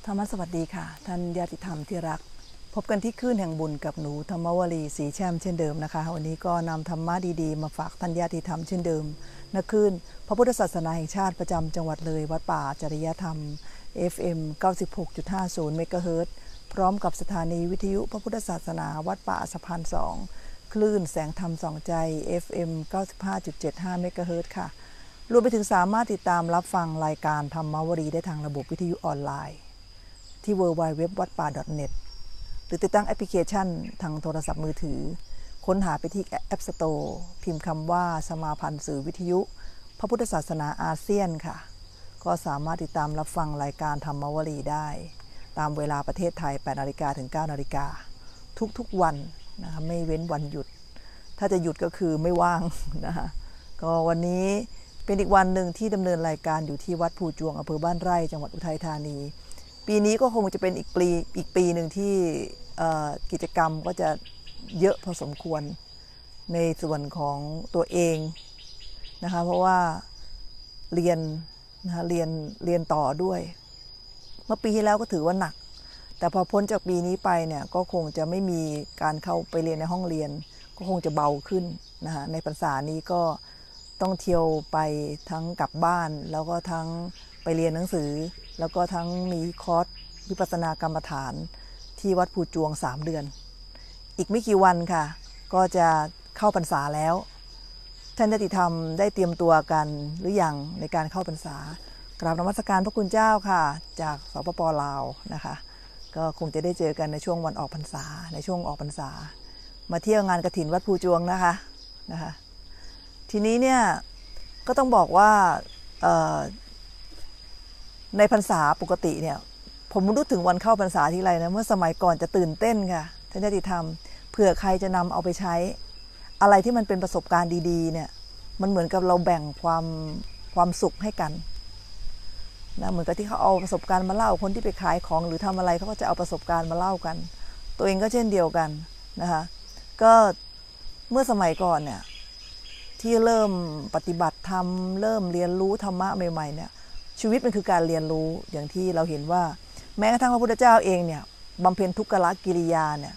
ธรรมสวัสดีค่ะท่านญาติธรรมที่รักพบกันที่คลื่นแห่งบุญกับหนูธรรมวลีศรีแช่มเช่นเดิมนะคะวันนี้ก็นำธรรมะดีๆมาฝากท่านญาติธรรมเช่นเดิมณคลื่นพระพุทธศาสนาแห่งชาติประจำจังหวัดเลยวัดป่าจริยธรรม FM 96.50 เมกะเฮิรตซ์พร้อมกับสถานีวิทยุพระพุทธศาสนาวัดป่าสะพาน2คลื่นแสงธรรมส่องใจ FM 95.75 เมกะเฮิรตซ์ค่ะรวมไปถึงสามารถติดตามรับฟังรายการธรรมวลีได้ทางระบบวิทยุออนไลน์ที่ www.wadpa.net หรือติดตั้งแอปพลิเคชันทางโทรศัพท์มือถือค้นหาไปที่ App Store พิมพ์คำว่าสมาพันธ์สื่อวิทยุพระพุทธศาสนาอาเซียนค่ะก็สามารถติดตามรับฟังรายการธรรมวลีได้ตามเวลาประเทศไทย 8 นาฬิกาถึง 9 นาฬิกาทุกๆวันนะคะไม่เว้นวันหยุดถ้าจะหยุดก็คือไม่ว่างนะคะก็วันนี้เป็นอีกวันหนึ่งที่ดำเนินรายการอยู่ที่วัดภูจวงอำเภอบ้านไร่จังหวัดอุทัยธานีปีนี้ก็คงจะเป็นอีกปีหนึ่งที่กิจกรรมก็จะเยอะพอสมควรในส่วนของตัวเองนะคะเพราะว่าเรียนนะคะเรียนต่อด้วยเมื่อปีที่แล้วก็ถือว่าหนักแต่พอพ้นจากปีนี้ไปเนี่ยก็คงจะไม่มีการเข้าไปเรียนในห้องเรียนก็คงจะเบาขึ้นนะคะในพรรษานี้ก็ต้องเที่ยวไปทั้งกลับบ้านแล้วก็ทั้งไปเรียนหนังสือแล้วก็ทั้งมีคอร์สวิปัสสนากรรมฐานที่วัดภูจวง3 เดือนอีกไม่กี่วันค่ะก็จะเข้าพรรษาแล้วท่านญาติธรรมได้เตรียมตัวกันหรือยังในการเข้าพรรษากราบนมัสการพระคุณเจ้าค่ะจากสปป.ลาวนะคะก็คงจะได้เจอกันในช่วงวันออกพรรษาในช่วงออกพรรษามาเที่ยวงานกฐินวัดภูจวงนะคะทีนี้เนี่ยก็ต้องบอกว่าในพรรษาปกติเนี่ยผมรู้ถึงวันเข้าพรรษาทีไรนะเมื่อสมัยก่อนจะตื่นเต้นค่ะท่านญาติธรรมเผื่อใครจะนำเอาไปใช้อะไรที่มันเป็นประสบการณ์ดีๆเนี่ยมันเหมือนกับเราแบ่งความสุขให้กันนะเหมือนกับที่เขาเอาประสบการณ์มาเล่าคนที่ไปขายของหรือทำอะไรเขาก็จะเอาประสบการณ์มาเล่ากันตัวเองก็เช่นเดียวกันนะคะก็เมื่อสมัยก่อนเนี่ยที่เริ่มปฏิบัติธรรมเริ่มเรียนรู้ธรรมะใหม่ๆเนี่ยชีวิตมันคือการเรียนรู้อย่างที่เราเห็นว่าแม้กระทั่งพระพุทธเจ้าเองเนี่ยบำเพ็ญทุกขละกิริยาเนี่ย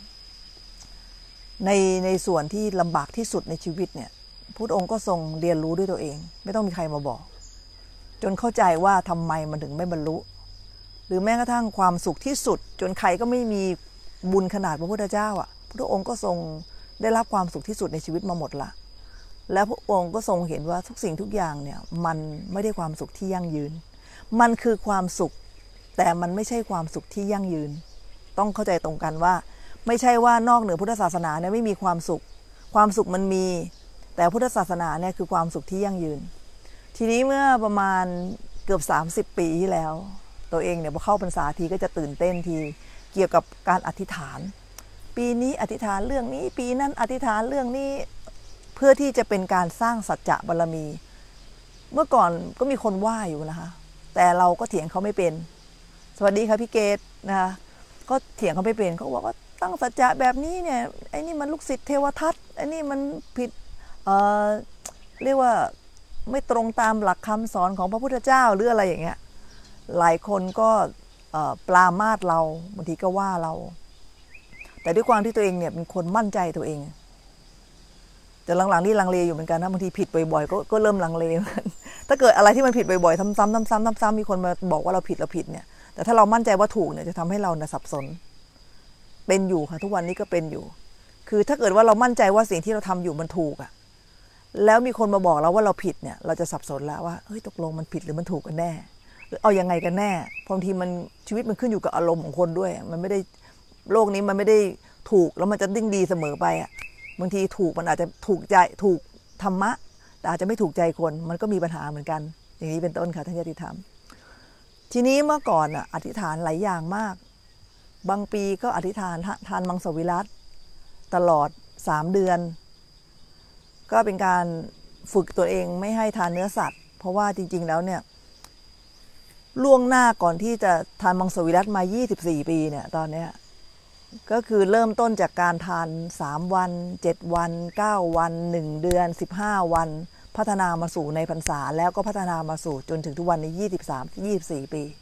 ในส่วนที่ลำบากที่สุดในชีวิตเนี่ยพระองค์ก็ทรงเรียนรู้ด้วยตัวเองไม่ต้องมีใครมาบอกจนเข้าใจว่าทำไมมันถึงไม่บรรลุหรือแม้กระทั่งความสุขที่สุดจนใครก็ไม่มีบุญขนาดพระพุทธเจ้าอ่ะพระองค์ก็ทรงได้รับความสุขที่สุดในชีวิตมาหมดละแล้วพระองค์ก็ทรงเห็นว่าทุกสิ่งทุกอย่างเนี่ยมันไม่ได้ความสุขที่ยั่งยืนมันคือความสุขแต่มันไม่ใช่ความสุขที่ยั่งยืนต้องเข้าใจตรงกันว่าไม่ใช่ว่านอกเหนือพุทธศาสนาเนี่ยไม่มีความสุขมันมีแต่พุทธศาสนาเนี่ยคือความสุขที่ยั่งยืนทีนี้เมื่อประมาณเกือบ30 ปีที่แล้วตัวเองเนี่ยพอเข้าพรรษาทีก็จะตื่นเต้นทีเกี่ยวกับการอธิษฐานปีนี้อธิษฐานเรื่องนี้ปีนั้นอธิษฐานเรื่องนี้เพื่อที่จะเป็นการสร้างสัจจะบารมีเมื่อก่อนก็มีคนว่าอยู่นะคะแต่เราก็เถียงเขาไม่เป็นสวัสดีค่ะพี่เกตนะคะก็เถียงเขาไม่เป็นเขาบอกว่าตั้งสัจจะแบบนี้เนี่ยไอ้นี่มันลูกศิษย์เทวทัตไอ้นี่มันผิดเรียกว่าไม่ตรงตามหลักคำสอนของพระพุทธเจ้าหรืออะไรอย่างเงี้ยหลายคนก็ปรามาสเราบางทีก็ว่าเราแต่ด้วยความที่ตัวเองเนี่ยเป็นคนมั่นใจตัวเองแต่หลังๆนี่ลังเลอยู่เหมือนกันนะบางทีผิดบ่อยๆก็เริ่มลังเลถ้าเกิดอะไรที่มันผิดบ่อยๆซ้ำๆมีคนมาบอกว่าเราผิดเนี่ยแต่ถ้าเรามั่นใจว่าถูกเนี่ยจะทำให้เราสับสนเป็นอยู่ค่ะทุกวันนี้ก็เป็นอยู่คือถ้าเกิดว่าเรามั่นใจว่าสิ่งที่เราทำอยู่มันถูกอะแล้วมีคนมาบอกเราว่าเราผิดเนี่ยเราจะสับสนแล้วว่าเฮ้ยตกลงมันผิดหรือมันถูกกันแน่หรือเอายังไงกันแน่บางทีมันชีวิตมันขึ้นอยู่กับอารมณ์ของคนด้วยมันไม่ได้โลกนี้มันไม่ได้ถูกแล้วมันจะดิ้งดีเสมอไปอะบางทีถูกมันอาจจะถูกใจถูกธรรมะแต่อาจจะไม่ถูกใจคนมันก็มีปัญหาเหมือนกันอย่างนี้เป็นต้นค่ะท่านญาติธรรมทีนี้เมื่อก่อนอธิษฐานหลายอย่างมากบางปีก็อธิษฐานทานมังสวิรัติตลอด3 เดือนก็เป็นการฝึกตัวเองไม่ให้ทานเนื้อสัตว์เพราะว่าจริงๆแล้วเนี่ยล่วงหน้าก่อนที่จะทานมังสวิรัติมา24 ปีเนี่ยตอนนี้ก็คือเริ่มต้นจากการทาน3 วัน7 วัน9 วัน1 เดือน15 วันพัฒนามาสู่ในพรรษาแล้วก็พัฒนามาสู่จนถึงทุกวันนี้23-24 ปี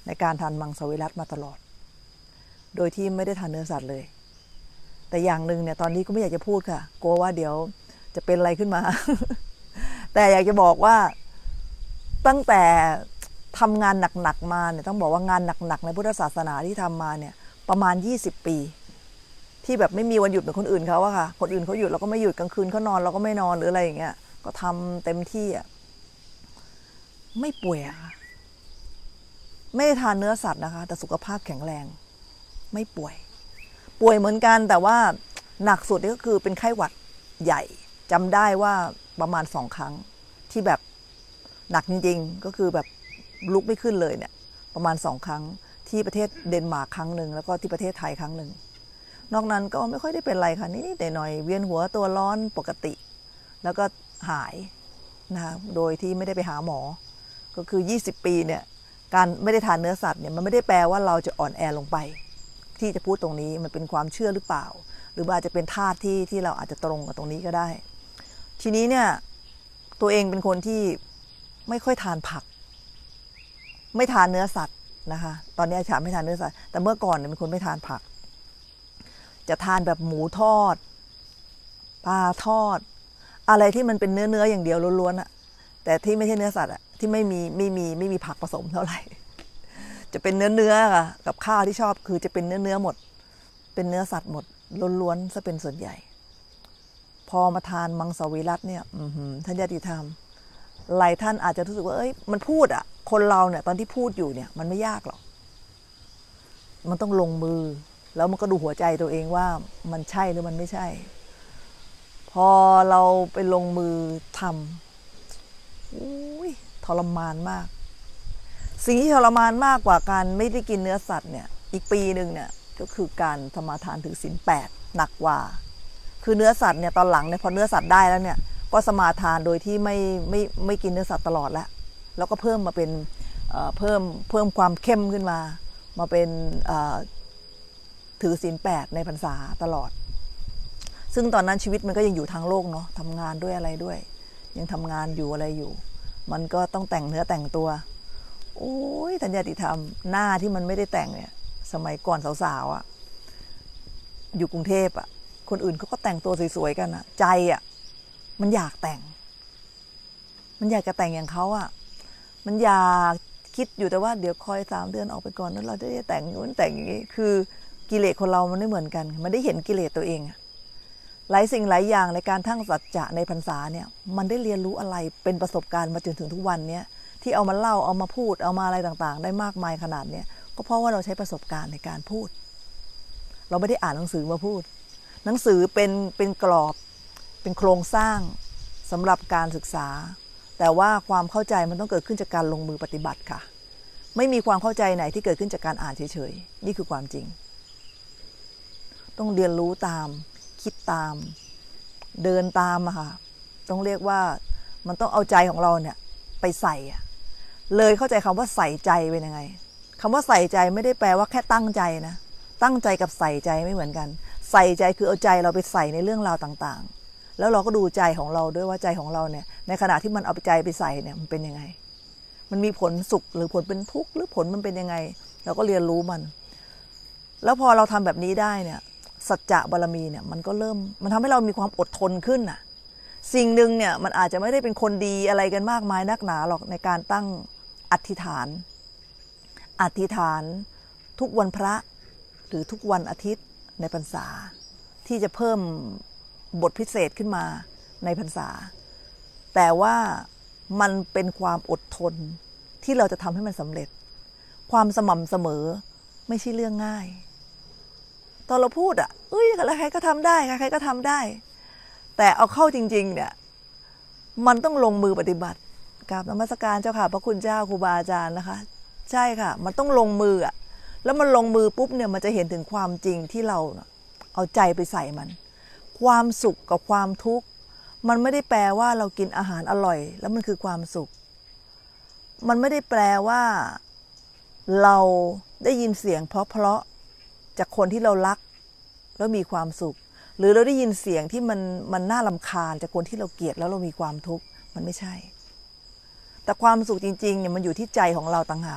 ในการทานมังสวิรัติมาตลอดโดยที่ไม่ได้ทานเนื้อสัตว์เลยแต่อย่างหนึ่งเนี่ยตอนนี้ก็ไม่อยากจะพูดค่ะกลัวว่าเดี๋ยวจะเป็นอะไรขึ้นมา แต่อยากจะบอกว่าตั้งแต่ทำงานหนักๆมาเนี่ยต้องบอกว่างานหนักๆในพุทธศาสนาที่ทำมาเนี่ยประมาณ20 ปีที่แบบไม่มีวันหยุดเหมือนคนอื่นเขาอะค่ะคนอื่นเขาหยุดเราก็ไม่หยุดกลางคืนเขานอนเราก็ไม่นอนหรืออะไรอย่างเงี้ยก็ทำเต็มที่อะไม่ป่วยอะค่ะไม่ได้ทานเนื้อสัตว์นะคะแต่สุขภาพแข็งแรงไม่ป่วยเหมือนกันแต่ว่าหนักสุดก็คือเป็นไข้หวัดใหญ่จำได้ว่าประมาณ2 ครั้งที่แบบหนักจริงๆก็คือแบบลุกไม่ขึ้นเลยเนี่ยประมาณ2 ครั้งที่ประเทศเดนมาร์กครั้งหนึ่งแล้วก็ที่ประเทศไทยครั้งหนึ่งนอกนั้นก็ไม่ค่อยได้เป็นไรค่ะนี่แต่หน่อยเวียนหัวตัวร้อนปกติแล้วก็หายนะคะโดยที่ไม่ได้ไปหาหมอก็คือ20 ปีเนี่ยการไม่ได้ทานเนื้อสัตว์เนี่ยมันไม่ได้แปลว่าเราจะอ่อนแอลงไปที่จะพูดตรงนี้มันเป็นความเชื่อหรือเปล่าหรือว่าอาจจะเป็นธาตุที่เราอาจจะตรงกับตรงนี้ก็ได้ทีนี้เนี่ยตัวเองเป็นคนที่ไม่ค่อยทานผักไม่ทานเนื้อสัตว์นะคะตอนนี้อาจารย์ไม่ทานเนื้อสัตว์แต่เมื่อก่อนเนี่ยเป็นคนไม่ทานผักจะทานแบบหมูทอดปลาทอดอะไรที่มันเป็นเนื้ออย่างเดียวล้วนๆอะแต่ที่ไม่ใช่เนื้อสัตว์อะที่ไม่มีผักผสมเท่าไหร่จะเป็นเนื้อค่ะกับข้าวที่ชอบคือจะเป็นเนื้อหมดเป็นเนื้อสัตว์หมดล้วนๆซะเป็นส่วนใหญ่พอมาทานมังสวิรัติเนี่ยท่านญาติธรรมหลายท่านอาจจะรู้สึกว่าเอ้ยมันพูดอะคนเราเนี่ยตอนที่พูดอยู่เนี่ยมันไม่ยากหรอกมันต้องลงมือแล้วมันก็ดูหัวใจตัวเองว่ามันใช่หรือมันไม่ใช่พอเราไปลงมือทำทรมานมากสิ่งที่ทรมานมากกว่าการไม่ได้กินเนื้อสัตว์เนี่ยอีกปีหนึ่งเนี่ยก็คือการสมาทานถือศีล8หนักกว่าคือเนื้อสัตว์เนี่ยตอนหลังเนี่ยพอเนื้อสัตว์ได้แล้วเนี่ยก็สมาทานโดยที่ไม่กินเนื้อสัตว์ตลอดแล้วก็เพิ่มมาเป็นเพิ่มความเข้มขึ้นมาเป็นถือศีล8ในพรรษาตลอดซึ่งตอนนั้นชีวิตมันก็ยังอยู่ทางโลกเนาะทำงานด้วยอะไรด้วยยังทำงานอยู่อะไรอยู่มันก็ต้องแต่งเนื้อแต่งตัวโอ้ยธัญญาติธรรมหน้าที่มันไม่ได้แต่งเนี่ยสมัยก่อนสาวๆอ่ะอยู่กรุงเทพอ่ะคนอื่นเขาก็แต่งตัวสวยๆกันอ่ะใจอ่ะมันอยากแต่งมันอยากจะแต่งอย่างเขาอ่ะมันอยากคิดอยู่แต่ว่าเดี๋ยวคอย3 เดือนออกไปก่อนแล้วเราจะได้แต่งนู้นแต่งอย่างนี้คือกิเลสคนเรามันไม่เหมือนกันมันได้เห็นกิเลสตัวเองหลายสิ่งหลายอย่างในการทั้งสัจจะในพรรษาเนี่ยมันได้เรียนรู้อะไรเป็นประสบการณ์มาจนถึงทุกวันเนี้ยที่เอามาเล่าเอามาพูดเอามาอะไรต่างๆได้มากมายขนาดเนี้ยก็เพราะว่าเราใช้ประสบการณ์ในการพูดเราไม่ได้อ่านหนังสือมาพูดหนังสือเป็นกรอบเป็นโครงสร้างสำหรับการศึกษาแต่ว่าความเข้าใจมันต้องเกิดขึ้นจากการลงมือปฏิบัติค่ะไม่มีความเข้าใจไหนที่เกิดขึ้นจากการอ่านเฉยๆนี่คือความจริงต้องเรียนรู้ตามคิดตามเดินตามอะค่ะต้องเรียกว่ามันต้องเอาใจของเราเนี่ยไปใส่เลยเข้าใจคำว่าใส่ใจเป็นยังไงคำว่าใส่ใจไม่ได้แปลว่าแค่ตั้งใจนะตั้งใจกับใส่ใจไม่เหมือนกันใส่ใจคือเอาใจเราไปใส่ในเรื่องราวต่างๆแล้วเราก็ดูใจของเราด้วยว่าใจของเราเนี่ยในขณะที่มันเอาใจไปใส่เนี่ยมันเป็นยังไงมันมีผลสุขหรือผลเป็นทุกข์หรือผลมันเป็นยังไงเราก็เรียนรู้มันแล้วพอเราทำแบบนี้ได้เนี่ยสัจจะบารมีเนี่ยมันก็เริ่มมันทำให้เรามีความอดทนขึ้นน่ะสิ่งหนึ่งเนี่ยมันอาจจะไม่ได้เป็นคนดีอะไรกันมากมายนักหนาหรอกในการตั้งอธิษฐานทุกวันพระหรือทุกวันอาทิตย์ในพรรษาที่จะเพิ่มบทพิเศษขึ้นมาในพรรษาแต่ว่ามันเป็นความอดทนที่เราจะทำให้มันสำเร็จความสม่ำเสมอไม่ใช่เรื่องง่ายตอนเราพูดใครก็ทำได้ใครก็ทำได้แต่เอาเข้าจริงๆเนี่ยมันต้องลงมือปฏิบัติกราบนมัสการเจ้าค่ะพระคุณเจ้าครูบาอาจารย์นะคะใช่ค่ะมันต้องลงมือแล้วมันลงมือปุ๊บเนี่ยมันจะเห็นถึงความจริงที่เราเอาใจไปใส่มันความสุขกับความทุกข์มันไม่ได้แปลว่าเรากินอาหารอร่อยแล้วมันคือความสุขมันไม่ได้แปลว่าเราได้ยินเสียงเพราะจากคนที่เรารักแล้วมีความสุขหรือเราได้ยินเสียงที่มันน่ารำคาญจากคนที่เราเกลียดแล้วเรามีความทุกข์มันไม่ใช่แต่ความสุขจริงๆเนี่ยมันอยู่ที่ใจของเราต่างหาก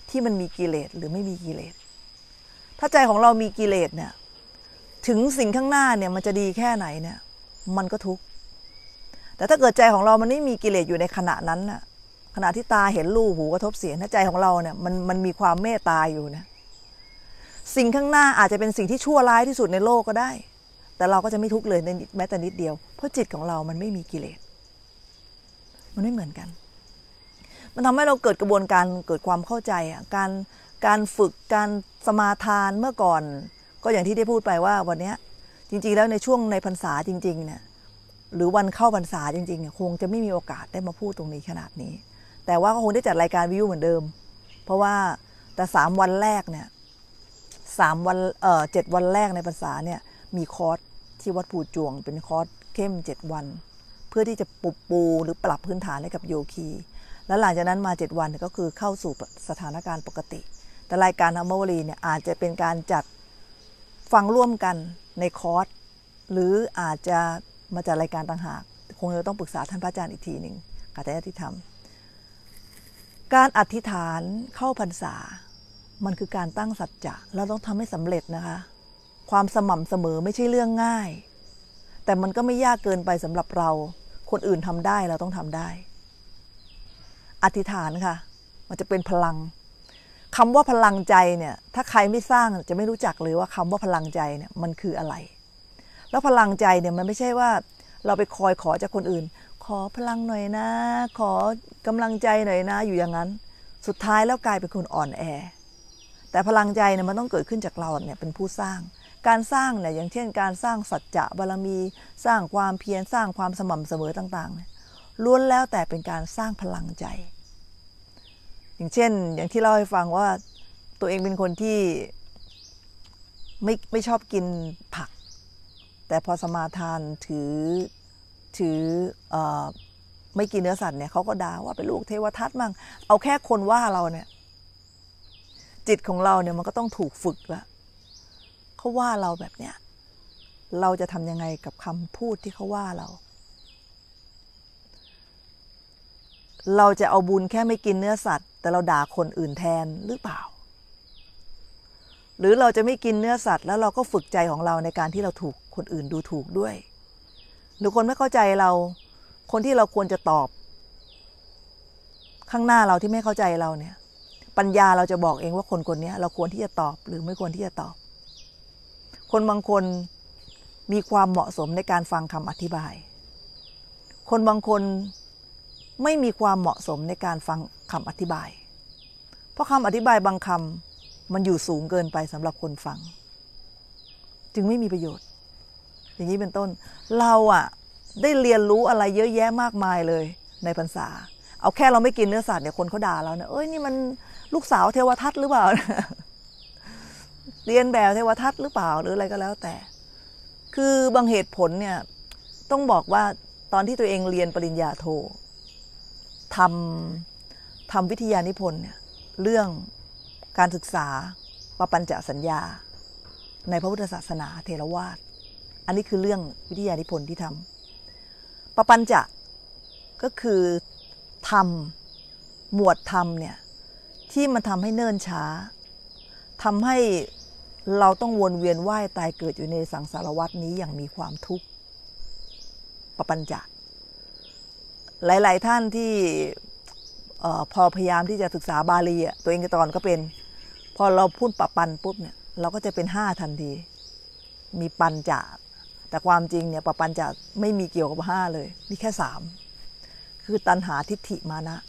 ที่มันมีกิเลสหรือไม่มีกิเลสถ้าใจของเรามีกิเลสเนี่ยถึงสิ่งข้างหน้าเนี่ยมันจะดีแค่ไหนเนี่ยมันก็ทุกข์แต่ถ้าเกิดใจของเรามันไม่มีกิเลสอยู่ในขณะนั้นน่ะขณะที่ตาเห็นรูปหูกระทบเสียงถ้าใจของเราเนี่ยมันมีความเมตตาอยู่นะสิ่งข้างหน้าอาจจะเป็นสิ่งที่ชั่วร้ายที่สุดในโลกก็ได้แต่เราก็จะไม่ทุกข์เลยแม้แต่นิดเดียวเพราะจิตของเรามันไม่มีกิเลสมันไม่เหมือนกันมันทำให้เราเกิดกระบวนการเกิดความเข้าใจการฝึกการสมาทานเมื่อก่อนก็อย่างที่ได้พูดไปว่าวันนี้จริงๆแล้วในช่วงในพรรษาจริงๆเนี่ยหรือวันเข้าพรรษาจริงๆเนี่ยคงจะไม่มีโอกาสได้มาพูดตรงนี้ขนาดนี้แต่ว่าก็คงได้จัดรายการวิทยุเหมือนเดิมเพราะว่าแต่3 วันแรกเนี่ย7 วันแรกในพรรษาเนี่ยมีคอร์สที่วัดภูจวงเป็นคอร์สเข้ม7 วันเพื่อที่จะปูหรือปรับพื้นฐานให้กับโยคีแล้วหลังจากนั้นมา7 วันก็คือเข้าสู่สถานการณ์ปกติแต่รายการธรรมวลีเนี่ยอาจจะเป็นการจัดฟังร่วมกันในคอร์สหรืออาจจะมาจัดรายการต่างหากคงจะต้องปรึกษาท่านพระอาจารย์อีกทีหนึ่งการอธิษฐานการอธิษฐานเข้าพรรษามันคือการตั้งสัจจะเราต้องทำให้สำเร็จนะคะความสม่ำเสมอไม่ใช่เรื่องง่ายแต่มันก็ไม่ยากเกินไปสำหรับเราคนอื่นทำได้เราต้องทำได้อธิษฐานค่ะมันจะเป็นพลังคำว่าพลังใจเนี่ยถ้าใครไม่สร้างจะไม่รู้จักเลยว่าคำว่าพลังใจเนี่ยมันคืออะไรแล้วพลังใจเนี่ยมันไม่ใช่ว่าเราไปคอยขอจากคนอื่นขอพลังหน่อยนะขอกำลังใจหน่อยนะอยู่อย่างนั้นสุดท้ายแล้วกลายเป็นคนอ่อนแอแต่พลังใจเนี่ยมันต้องเกิดขึ้นจากเราเนี่ยเป็นผู้สร้างการสร้างเนี่ยอย่างเช่นการสร้างสัจจะบารมีสร้างความเพียรสร้างความสม่ำเสมอต่างๆเนี่ยล้วนแล้วแต่เป็นการสร้างพลังใจอย่างเช่นอย่างที่เล่าให้ฟังว่าตัวเองเป็นคนที่ไม่ชอบกินผักแต่พอสมาทานถือไม่กินเนื้อสัตว์เนี่ยเขาก็ด่าว่าเป็นลูกเทวทัตมั่งเอาแค่คนว่าเราเนี่ยจิตของเราเนี่ยมันก็ต้องถูกฝึกละเขาว่าเราแบบเนี้ยเราจะทำยังไงกับคำพูดที่เขาว่าเราจะเอาบุญแค่ไม่กินเนื้อสัตว์แต่เราด่าคนอื่นแทนหรือเปล่าหรือเราจะไม่กินเนื้อสัตว์แล้วเราก็ฝึกใจของเราในการที่เราถูกคนอื่นดูถูกด้วยหรือคนไม่เข้าใจเราคนที่เราควรจะตอบข้างหน้าเราที่ไม่เข้าใจเราเนี่ยปัญญาเราจะบอกเองว่าคนคนนี้เราควรที่จะตอบหรือไม่ควรที่จะตอบคนบางคนมีความเหมาะสมในการฟังคำอธิบายคนบางคนไม่มีความเหมาะสมในการฟังคำอธิบายเพราะคำอธิบายบางคำมันอยู่สูงเกินไปสำหรับคนฟังจึงไม่มีประโยชน์อย่างนี้เป็นต้นเราได้เรียนรู้อะไรเยอะแยะมากมายเลยในพรรษาเอาแค่เราไม่กินเนื้อสัตว์เนี่ยคนเขาด่าเราเนี่ยนี่มันลูกสาวเทวทัตหรือเปล่า เรียนแบบเทวทัตหรือเปล่าหรืออะไรก็แล้วแต่คือบางเหตุผลเนี่ยต้องบอกว่าตอนที่ตัวเองเรียนปริญญาโททำวิทยานิพนธ์เนี่ยเรื่องการศึกษาปปัญจสัญญาในพระพุทธศาสนาเถรวาทอันนี้คือเรื่องวิทยานิพนธ์ที่ทำปปัญจก็คือธรรมหมวดธรรมเนี่ยที่มันทำให้เนิ่นช้าทำให้เราต้องวนเวียนว่ายตายเกิดอยู่ในสังสารวัฏนี้อย่างมีความทุกข์ปปัญจหลายๆท่านที่พอพยายามที่จะศึกษาบาลีตัวเองตอนก็เป็นพอเราพูดปปันปุ๊บเนี่ยเราก็จะเป็น5ทันทีมีปัญจแต่ความจริงเนี่ยปปัญจไม่มีเกี่ยวกับ5เลยมีแค่3คือตัณหาทิฏฐิมานะ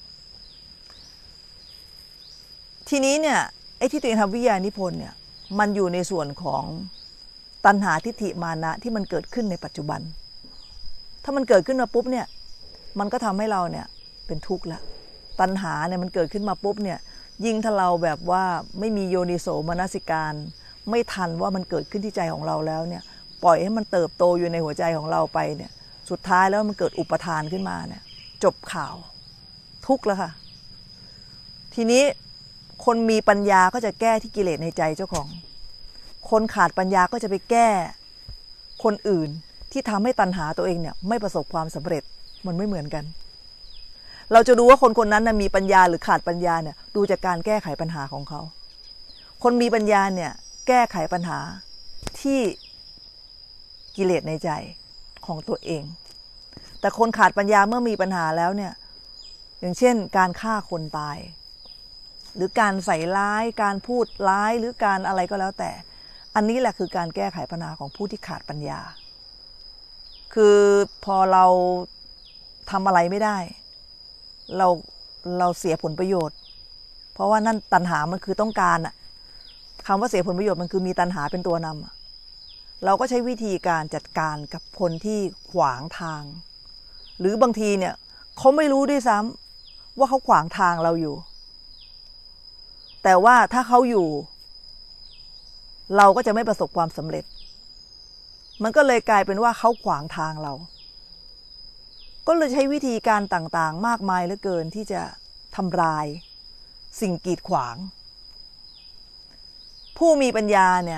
ทีนี้เนี่ยไอ้ที่ตัวเองทำวิทยานิพนธ์เนี่ยมันอยู่ในส่วนของตัณหาทิฏฐิมานะที่มันเกิดขึ้นในปัจจุบันถ้ามันเกิดขึ้นมาปุ๊บเนี่ยมันก็ทำให้เราเนี่ยเป็นทุกข์ละตัณหาเนี่ยมันเกิดขึ้นมาปุ๊บเนี่ยยิ่งถ้าเราแบบว่าไม่มีโยนิโสมนสิการไม่ทันว่ามันเกิดขึ้นที่ใจของเราแล้วเนี่ยปล่อยให้มันเติบโตอยู่ในหัวใจของเราไปเนี่ยสุดท้ายแล้วมันเกิดอุปทานขึ้นมาเนี่ยจบข่าวทุกข์แล้วค่ะทีนี้คนมีปัญญาก็จะแก้ที่กิเลสในใจเจ้าของคนขาดปัญญาก็จะไปแก้คนอื่นที่ทำให้ตัณหาตัวเองเนี่ยไม่ประสบความสำเร็จมันไม่เหมือนกันเราจะดูว่าคนคนนั้นมีปัญญาหรือขาดปัญญาเนี่ยดูจากการแก้ไขปัญหาของเขาคนมีปัญญาเนี่ยแก้ไขปัญหาที่กิเลสในใจของตัวเองแต่คนขาดปัญญาเมื่อมีปัญหาแล้วเนี่ยอย่างเช่นการฆ่าคนตายหรือการใส่ร้ายการพูดร้ายหรือการอะไรก็แล้วแต่อันนี้แหละคือการแก้ไขปัญหาของผู้ที่ขาดปัญญาคือพอเราทำอะไรไม่ได้เราเสียผลประโยชน์เพราะว่านั่นตัณหามันคือต้องการอะคำว่าเสียผลประโยชน์มันคือมีตัณหาเป็นตัวนำเราก็ใช้วิธีการจัดการกับคนที่ขวางทางหรือบางทีเนี่ยเขาไม่รู้ด้วยซ้ำว่าเขาขวางทางเราอยู่แต่ว่าถ้าเขาอยู่เราก็จะไม่ประสบความสำเร็จมันก็เลยกลายเป็นว่าเขาขวางทางเราก็เลยใช้วิธีการต่างๆมากมายเหลือเกินที่จะทำลายสิ่งกีดขวางผู้มีปัญญาเนี่ย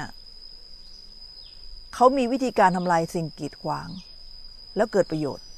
เขามีวิธีการทำลายสิ่งกีดขวางแล้วเกิดประโยชน์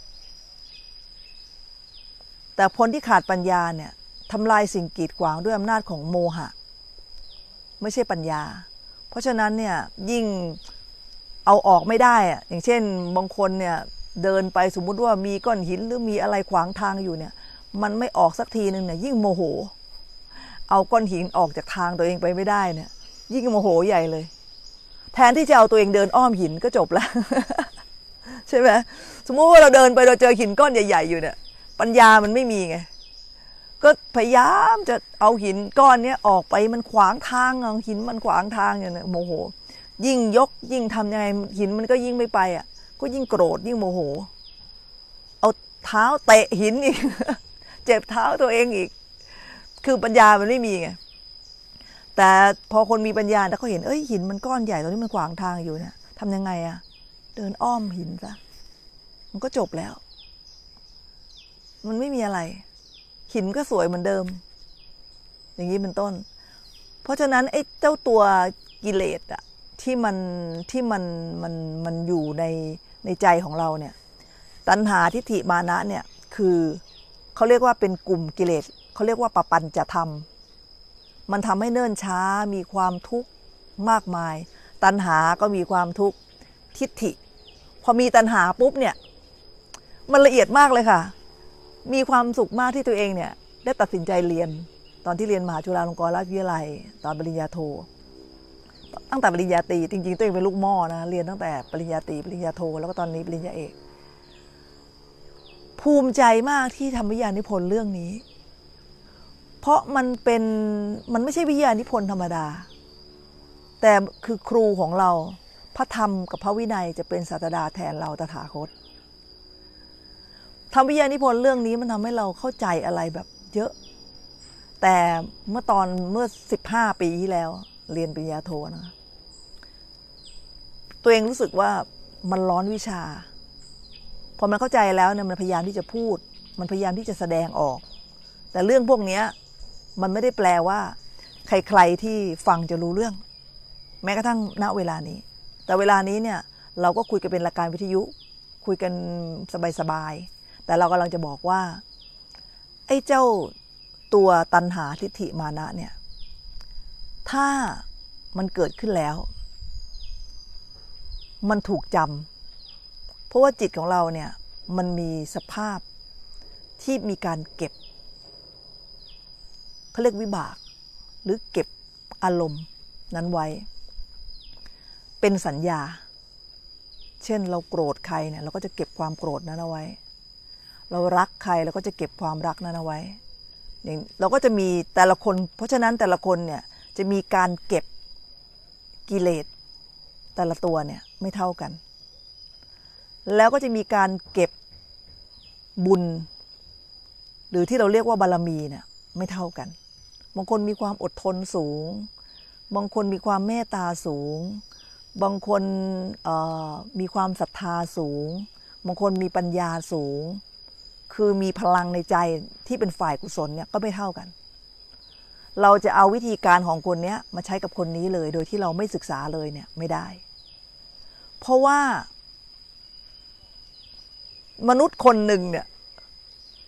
แต่คนที่ขาดปัญญาเนี่ยทำลายสิ่งกีดขวางด้วยอำนาจของโมหะไม่ใช่ปัญญาเพราะฉะนั้นเนี่ยยิ่งเอาออกไม่ได้อะอย่างเช่นบางคนเนี่ยเดินไปสมมุติว่ามีก้อนหินหรือมีอะไรขวางทางอยู่เนี่ยมันไม่ออกสักทีนึงเนี่ยยิ่งโมโหเอาก้อนหินออกจากทางตัวเองไปไม่ได้เนี่ยยิ่งโมโหใหญ่เลยแทนที่จะเอาตัวเองเดินอ้อมหินก็จบแล้ว ใช่ไหมสมมุติว่าเราเดินไปเราเจอหินก้อนใหญ่ๆอยู่เนี่ยปัญญามันไม่มีไงก็พยายามจะเอาหินก้อนนี้ออกไปมันขวางทางหินมันขวางทางอย่างนี้โมโหยิ่งยกยิ่งทำยังไงหินมันก็ยิ่งไม่ไปอ่ะก็ยิ่งโกรธยิ่งโมโหเอาเท้าเตะหินอีก เจ็บเท้าตัวเองอีกคือปัญญามันไม่มีไงแต่พอคนมีปัญญาแล้วเขาเห็นหินมันก้อนใหญ่ตรงนี้มันขวางทางอยู่เนี่ยทำยังไงอ่ะเดินอ้อมหินซะมันก็จบแล้วมันไม่มีอะไรหินก็สวยเหมือนเดิมอย่างนี้เป็นต้นเพราะฉะนั้นไอ้เจ้าตัวกิเลสอะที่มันอยู่ในใจของเราเนี่ยตัณหาทิฏฐิมานะเนี่ยคือเขาเรียกว่าเป็นกลุ่มกิเลสเขาเรียกว่าปปัญจธรรมมันทำให้เนิ่นช้ามีความทุกข์มากมายตัณหาก็มีความทุกข์ทิฏฐิพอมีตัณหาปุ๊บเนี่ยมันละเอียดมากเลยค่ะมีความสุขมากที่ตัวเองเนี่ยได้ตัดสินใจเรียนตอนที่เรียนมหาจุฬาลงกรณราชวิทยาลัยตอนปริญญาโทตั้งแต่ปริญญาตรีจริงๆตัวเองเป็นลูกหม้อนะเรียนตั้งแต่ปริญญาตรีปริญญาโทแล้วก็ตอนนี้ปริญญาเอกภูมิใจมากที่ทำวิทยานิพนธ์เรื่องนี้เพราะมันไม่ใช่วิทยานิพนธ์ธรรมดาแต่คือครูของเราพระธรรมกับพระวินัยจะเป็นศาสดาแทนเราตถาคตทำวิทยานิพนธ์เรื่องนี้มันทำให้เราเข้าใจอะไรแบบเยอะแต่เมื่อ15 ปีที่แล้วเรียนปริญญาโทนะตัวเองรู้สึกว่ามันร้อนวิชาพอมันเข้าใจแล้วเนี่ยมันพยายามที่จะพูดมันพยายามที่จะแสดงออกแต่เรื่องพวกนี้มันไม่ได้แปลว่าใครๆที่ฟังจะรู้เรื่องแม้กระทั่งณเวลานี้แต่เวลานี้เนี่ยเราก็คุยกันเป็นรายการวิทยุคุยกันสบายๆแต่เรากำลังจะบอกว่าไอ้เจ้าตัวตัณหาทิฏฐิมานะเนี่ยถ้ามันเกิดขึ้นแล้วมันถูกจำเพราะว่าจิตของเราเนี่ยมันมีสภาพที่มีการเก็บเขาเรียกวิบากหรือเก็บอารมณ์นั้นไว้เป็นสัญญาเช่นเราโกรธใครเนี่ยเราก็จะเก็บความโกรธนั้นเอาไว้เรารักใครเราก็จะเก็บความรักนั้นเอาไว้อย่างเราก็จะมีแต่ละคนเพราะฉะนั้นแต่ละคนเนี่ยจะมีการเก็บกิเลสแต่ละตัวเนี่ยไม่เท่ากันแล้วก็จะมีการเก็บบุญหรือที่เราเรียกว่าบารมีเนี่ยไม่เท่ากันบางคนมีความอดทนสูงบางคนมีความเมตตาสูงบางคนมีความศรัทธาสูงบางคนมีปัญญาสูงคือมีพลังในใจที่เป็นฝ่ายกุศลเนี่ยก็ไม่เท่ากันเราจะเอาวิธีการของคนนี้มาใช้กับคนนี้เลยโดยที่เราไม่ศึกษาเลยเนี่ยไม่ได้เพราะว่ามนุษย์คนหนึ่งเนี่ย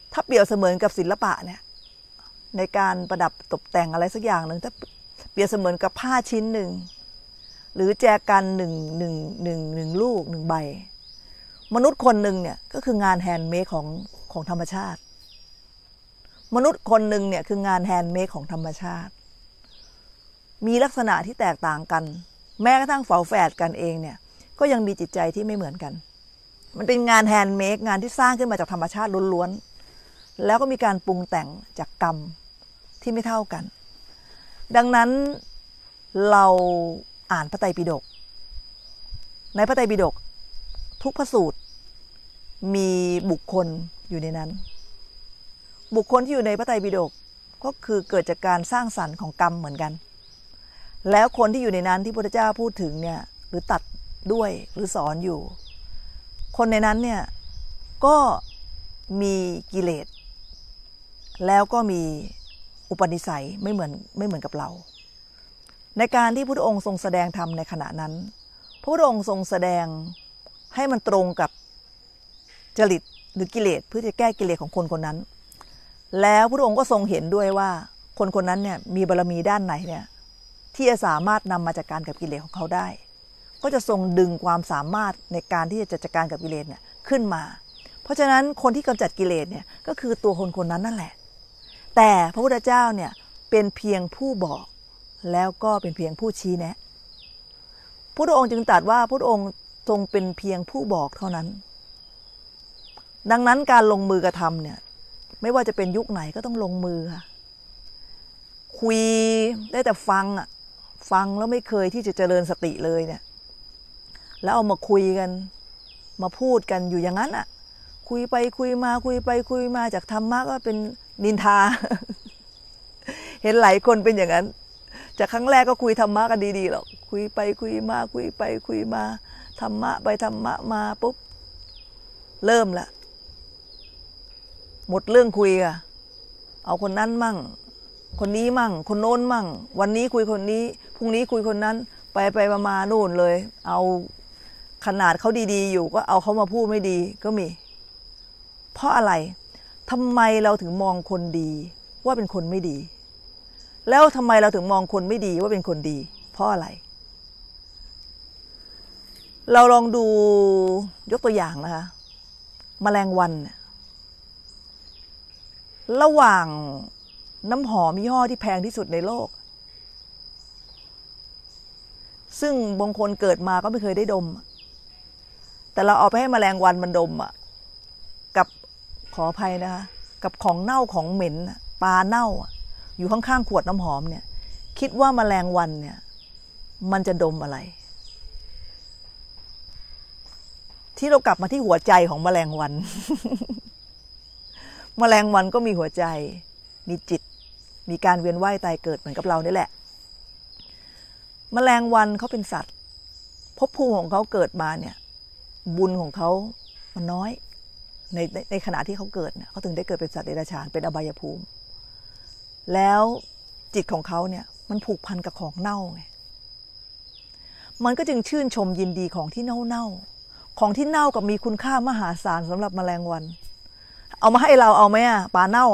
ถ้าเปรียบเสมือนกับศิลปะเนี่ยในการประดับตกแต่งอะไรสักอย่างหนึ่งถ้าเปรียบเสมือนกับผ้าชิ้นหนึ่งหรือแจกันหนึ่งลูกหนึ่งใบมนุษย์คนหนึ่งเนี่ยก็คืองานแฮนด์เมดของธรรมชาติมนุษย์คนหนึ่งเนี่ยคืองานแฮนด์เมดของธรรมชาติมีลักษณะที่แตกต่างกันแม้กระทั่งฝาแฝดกันเองเนี่ยก็ยังมีจิตใจที่ไม่เหมือนกันมันเป็นงานแฮนด์เมดงานที่สร้างขึ้นมาจากธรรมชาติล้วนๆแล้วก็มีการปรุงแต่งจากกรรมที่ไม่เท่ากันดังนั้นเราอ่านพระไตรปิฎกในพระไตรปิฎกทุกพระสูตรมีบุคคลอยู่ในนั้นบุคคลที่อยู่ในพระไตรปิฎกก็คือเกิดจากการสร้างสรรค์ของกรรมเหมือนกันแล้วคนที่อยู่ในนั้นที่พระพุทธเจ้าพูดถึงเนี่ยหรือตัดด้วยหรือสอนอยู่คนในนั้นเนี่ยก็มีกิเลสแล้วก็มีอุปนิสัยไม่เหมือนกับเราในการที่พระพุทธองค์ทรงแสดงธรรมในขณะนั้นพระพุทธองค์ทรงแสดงให้มันตรงกับจริตหรือกิเลสเพื่อจะแก้กิเลสของคนคนนั้นแล้วพระพุทธองค์ก็ทรงเห็นด้วยว่าคนคนนั้นเนี่ยมีบารมีด้านไหนเนี่ยที่จะสามารถนำมาจัดการกับกิเลสของเขาได้ก็จะทรงดึงความสามารถในการที่จะจัดการกับกิเลสเนี่ยขึ้นมาเพราะฉะนั้นคนที่กำจัดกิเลสเนี่ยก็คือตัวคนคนนั้นนั่นแหละแต่พระพุทธเจ้าเนี่ยเป็นเพียงผู้บอกแล้วก็เป็นเพียงผู้ชี้แนะพระพุทธองค์จึงตรัสว่าพระพุทธองค์ทรงเป็นเพียงผู้บอกเท่านั้นดังนั้นการลงมือกระทำเนี่ยไม่ว่าจะเป็นยุคไหนก็ต้องลงมือค่ะคุยได้แต่ฟังแล้วไม่เคยที่จะเจริญสติเลยเนี่ยแล้วเอามาคุยกันมาพูดกันอยู่อย่างนั้นคุยไปคุยมาคุยไปคุยมาจากธรรมะก็เป็นนินทา เห็นหลายคนเป็นอย่างนั้นจากครั้งแรกก็คุยธรรมะกันดีๆหรอกคุยไปคุยมาคุยไปคุยมาธรรมะไปธรรมะมาปุ๊บเริ่มละหมดเรื่องคุยอะเอาคนนั้นมั่งคนนี้มั่งคนโน้นมั่งวันนี้คุยคนนี้พรุ่งนี้คุยคนนั้นไปมานู่นเลยเอาขนาดเขาดีๆอยู่ก็เอาเขามาพูดไม่ดีก็มีเพราะอะไรทำไมเราถึงมองคนดีว่าเป็นคนไม่ดีแล้วทำไมเราถึงมองคนไม่ดีว่าเป็นคนดีเพราะอะไรเราลองดูยกตัวอย่างนะคะแมลงวันระหว่างน้ำหอมยี่ห้อที่แพงที่สุดในโลกซึ่งบางคนเกิดมาก็ไม่เคยได้ดมแต่เราเอาไปให้แมลงวันมันดมกับขออภัยนะคะกับของเน่าของเหม็นปลาเน่าอยู่ข้างๆขวดน้ำหอมเนี่ยคิดว่าแมลงวันเนี่ยมันจะดมอะไรที่เรากลับมาที่หัวใจของแมลงวัน แมลงวันก็มีหัวใจมีจิตมีการเวียนว่ายตายเกิดเหมือนกับเรานี่แหละแมลงวันเขาเป็นสัตว์ภพภูมิของเขาเกิดมาเนี่ยบุญของเขามันน้อยในขณะที่เขาเกิดเนี่ยเขาถึงได้เกิดเป็นสัตว์เดรัจฉานเป็นอบายภูมิแล้วจิตของเขาเนี่ยมันผูกพันกับของเน่าไงมันก็จึงชื่นชมยินดีของที่เน่าของที่เน่ากับมีคุณค่ามหาศาลสำหรับแมลงวันเอามาให้เราเอาไหมปลาเน่า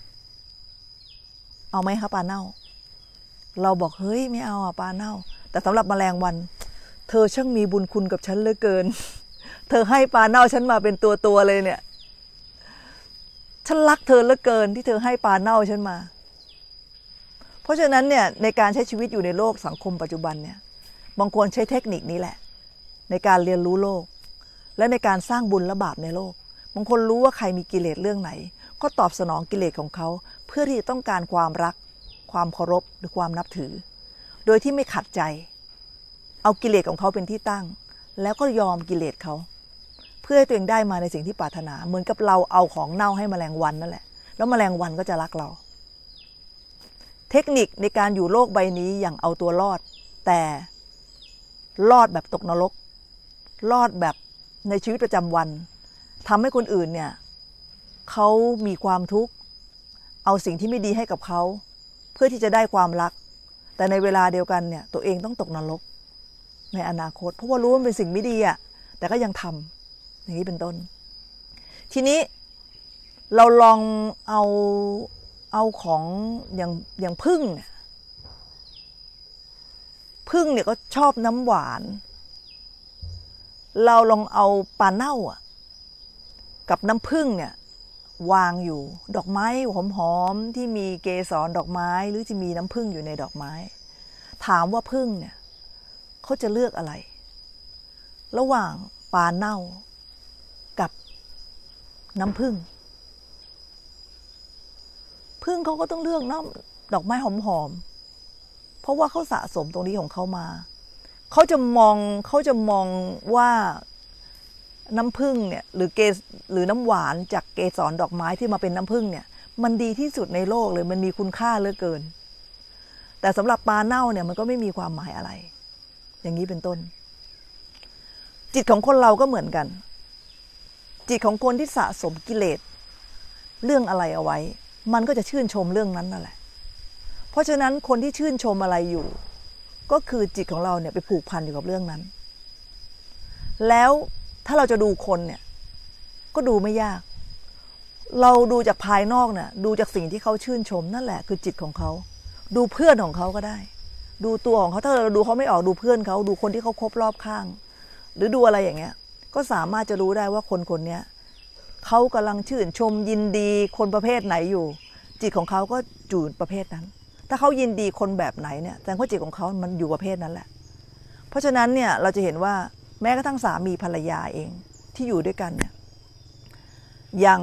เอาไหมคะปลาเน่าเราบอกเฮ้ยไม่เอาปลาเน่าแต่สำหรับแมลงวันเธอช่างมีบุญคุณกับฉันเหลือเกินเธอให้ปลาเน่าฉันมาเป็นตัวเลยเนี่ยฉันรักเธอเหลือเกินที่เธอให้ปลาเน่าฉันมาเพราะฉะนั้นเนี่ยในการใช้ชีวิตอยู่ในโลกสังคมปัจจุบันเนี่ยบางคนใช้เทคนิคนี้แหละในการเรียนรู้โลกและในการสร้างบุญและบาปในโลกบางคนรู้ว่าใครมีกิเลสเรื่องไหนก็ตอบสนองกิเลสของเขาเพื่อที่จะต้องการความรักความเคารพหรือความนับถือโดยที่ไม่ขัดใจเอากิเลสของเขาเป็นที่ตั้งแล้วก็ยอมกิเลสเขาเพื่อให้ตัวเองได้มาในสิ่งที่ปรารถนาเหมือนกับเราเอาของเน่าให้แมลงวันนั่นแหละแล้วแมลงวันก็จะรักเราเทคนิคในการอยู่โลกใบนี้อย่างเอาตัวรอดแต่รอดแบบตกนรกรอดแบบในชีวิตประจำวันทำให้คนอื่นเนี่ยเขามีความทุกข์เอาสิ่งที่ไม่ดีให้กับเขาเพื่อที่จะได้ความรักแต่ในเวลาเดียวกันเนี่ยตัวเองต้องตกนรกในอนาคตเพราะว่ารู้ว่ามันเป็นสิ่งไม่ดีแต่ก็ยังทำอย่างนี้เป็นต้นทีนี้เราลองเอาของอย่างผึ้งเนี่ยผึ้งเนี่ยก็ชอบน้ำหวานเราลองเอาปลาเน่ากับน้ำผึ้งเนี่ยวางอยู่ดอกไม้หอมๆที่มีเกสรดอกไม้หรือจะมีน้ำผึ้งอยู่ในดอกไม้ถามว่าผึ้งเนี่ยเขาจะเลือกอะไรระหว่างปลาเน่ากับน้ำผึ้งผึ้งเขาก็ต้องเลือกน้ำดอกไม้หอมๆเพราะว่าเขาสะสมตรงนี้ของเขามาเขาจะมองว่าน้ำผึ้งเนี่ยหรือน้ำหวานจากเกสรดอกไม้ที่มาเป็นน้ำผึ้งเนี่ยมันดีที่สุดในโลกเลยมันมีคุณค่าเหลือเกินแต่สำหรับปลาเน่าเนี่ยมันก็ไม่มีความหมายอะไรอย่างนี้เป็นต้นจิตของคนเราก็เหมือนกันจิตของคนที่สะสมกิเลสเรื่องอะไรเอาไว้มันก็จะชื่นชมเรื่องนั้นนั่นแหละเพราะฉะนั้นคนที่ชื่นชมอะไรอยู่ก็คือจิตของเราเนี่ยไปผูกพันอยู่กับเรื่องนั้นแล้วถ้าเราจะดูคนเนี่ยก็ดูไม่ยากเราดูจากภายนอกเนี่ยดูจากสิ่งที่เขาชื่นชมนั่นแหละคือจิตของเขาดูเพื่อนของเขาก็ได้ดูตัวของเขาถ้าเราดูเขาไม่ออกดูเพื่อนเขาดูคนที่เขาคบรอบข้างหรือดูอะไรอย่างเงี้ยก็สามารถจะรู้ได้ว่าคนเนี้ยเขากำลังชื่นชมยินดีคนประเภทไหนอยู่จิตของเขาก็อยู่ประเภทนั้นถ้าเขายินดีคนแบบไหนเนี่ยแสดงว่าจิตของเขามันอยู่ประเภทนั้นแหละเพราะฉะนั้นเนี่ยเราจะเห็นว่าแม้กระทั่งสามีภรรยาเองที่อยู่ด้วยกันเนี่ยอย่าง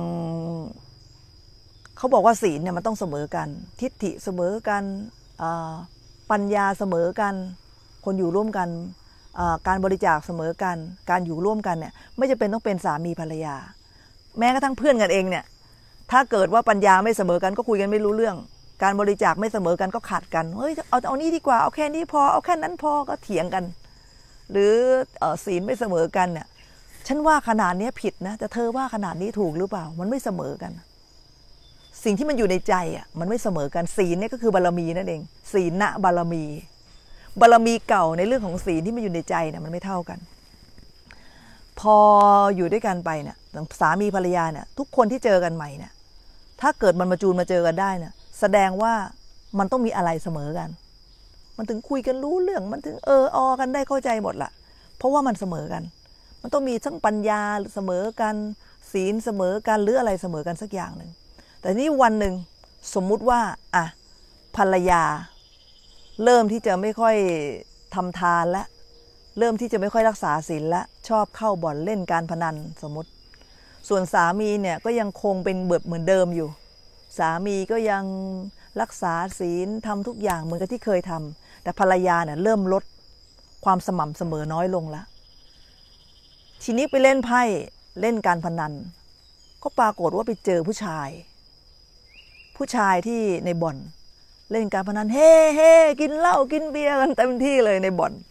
เขาบอกว่าศีลเนี่ยมันต้องเสมอกันทิฏฐิเสมอกันปัญญาเสมอกันคนอยู่ร่วมกันการบริจาคเสมอกันการอยู่ร่วมกันเนี่ยไม่จำเป็นต้องเป็นสามีภรรยาแม้กระทั่งเพื่อนกันเองเนี่ยถ้าเกิดว่าปัญญาไม่เสมอกันก็คุยกันไม่รู้เรื่องการบริจาคไม่เสมอกันก็ขัดกันเฮ้ยเอานี้ดีกว่าเอาแค่นี้พอเอาแค่นั้นพอก็เถียงกันหรือศีลไม่เสมอกันเนี่ยฉันว่าขนาดนี้ผิดนะแต่เธอว่าขนาดนี้ถูกหรือเปล่ามันไม่เสมอกันสิ่งที่มันอยู่ในใจมันไม่เสมอกันศีลเนี่ยก็คือบารมีนั่นเองศีลณบารมีเก่าในเรื่องของศีลที่มันอยู่ในใจเนี่ยมันไม่เท่ากันพออยู่ด้วยกันไปเนี่ยสามีภรรยาเนี่ยทุกคนที่เจอกันใหม่เนี่ยถ้าเกิดมันมาจูนมาเจอกันได้เนี่ยแสดงว่ามันต้องมีอะไรเสมอกันมันถึงคุยกันรู้เรื่องมันถึงกันได้เข้าใจหมดละเพราะว่ามันเสมอกันมันต้องมีทั้งปัญญาเสมอกันศีลเสมอกันหรืออะไรเสมอกันสักอย่างหนึ่งแต่นี่วันหนึ่งสมมุติว่าภรรยาเริ่มที่จะไม่ค่อยทำทานและเริ่มที่จะไม่ค่อยรักษาศีลและชอบเข้าบ่อนเล่นการพนันสมมติส่วนสามีเนี่ยก็ยังคงเป็นแบบเหมือนเดิมอยู่สามีก็ยังรักษาศีลทำทุกอย่างเหมือนกับที่เคยทำแต่ภรรยาเนี่ยเริ่มลดความสม่ำเสมอน้อยลงแล้วทีนี้ไปเล่นไพ่เล่นการพนันก็ปรากฏว่าไปเจอผู้ชายที่ในบ่อนเล่นการพนันเฮ่กินเหล้ากินเบียร์กันเต็มที่เลยในบ่อน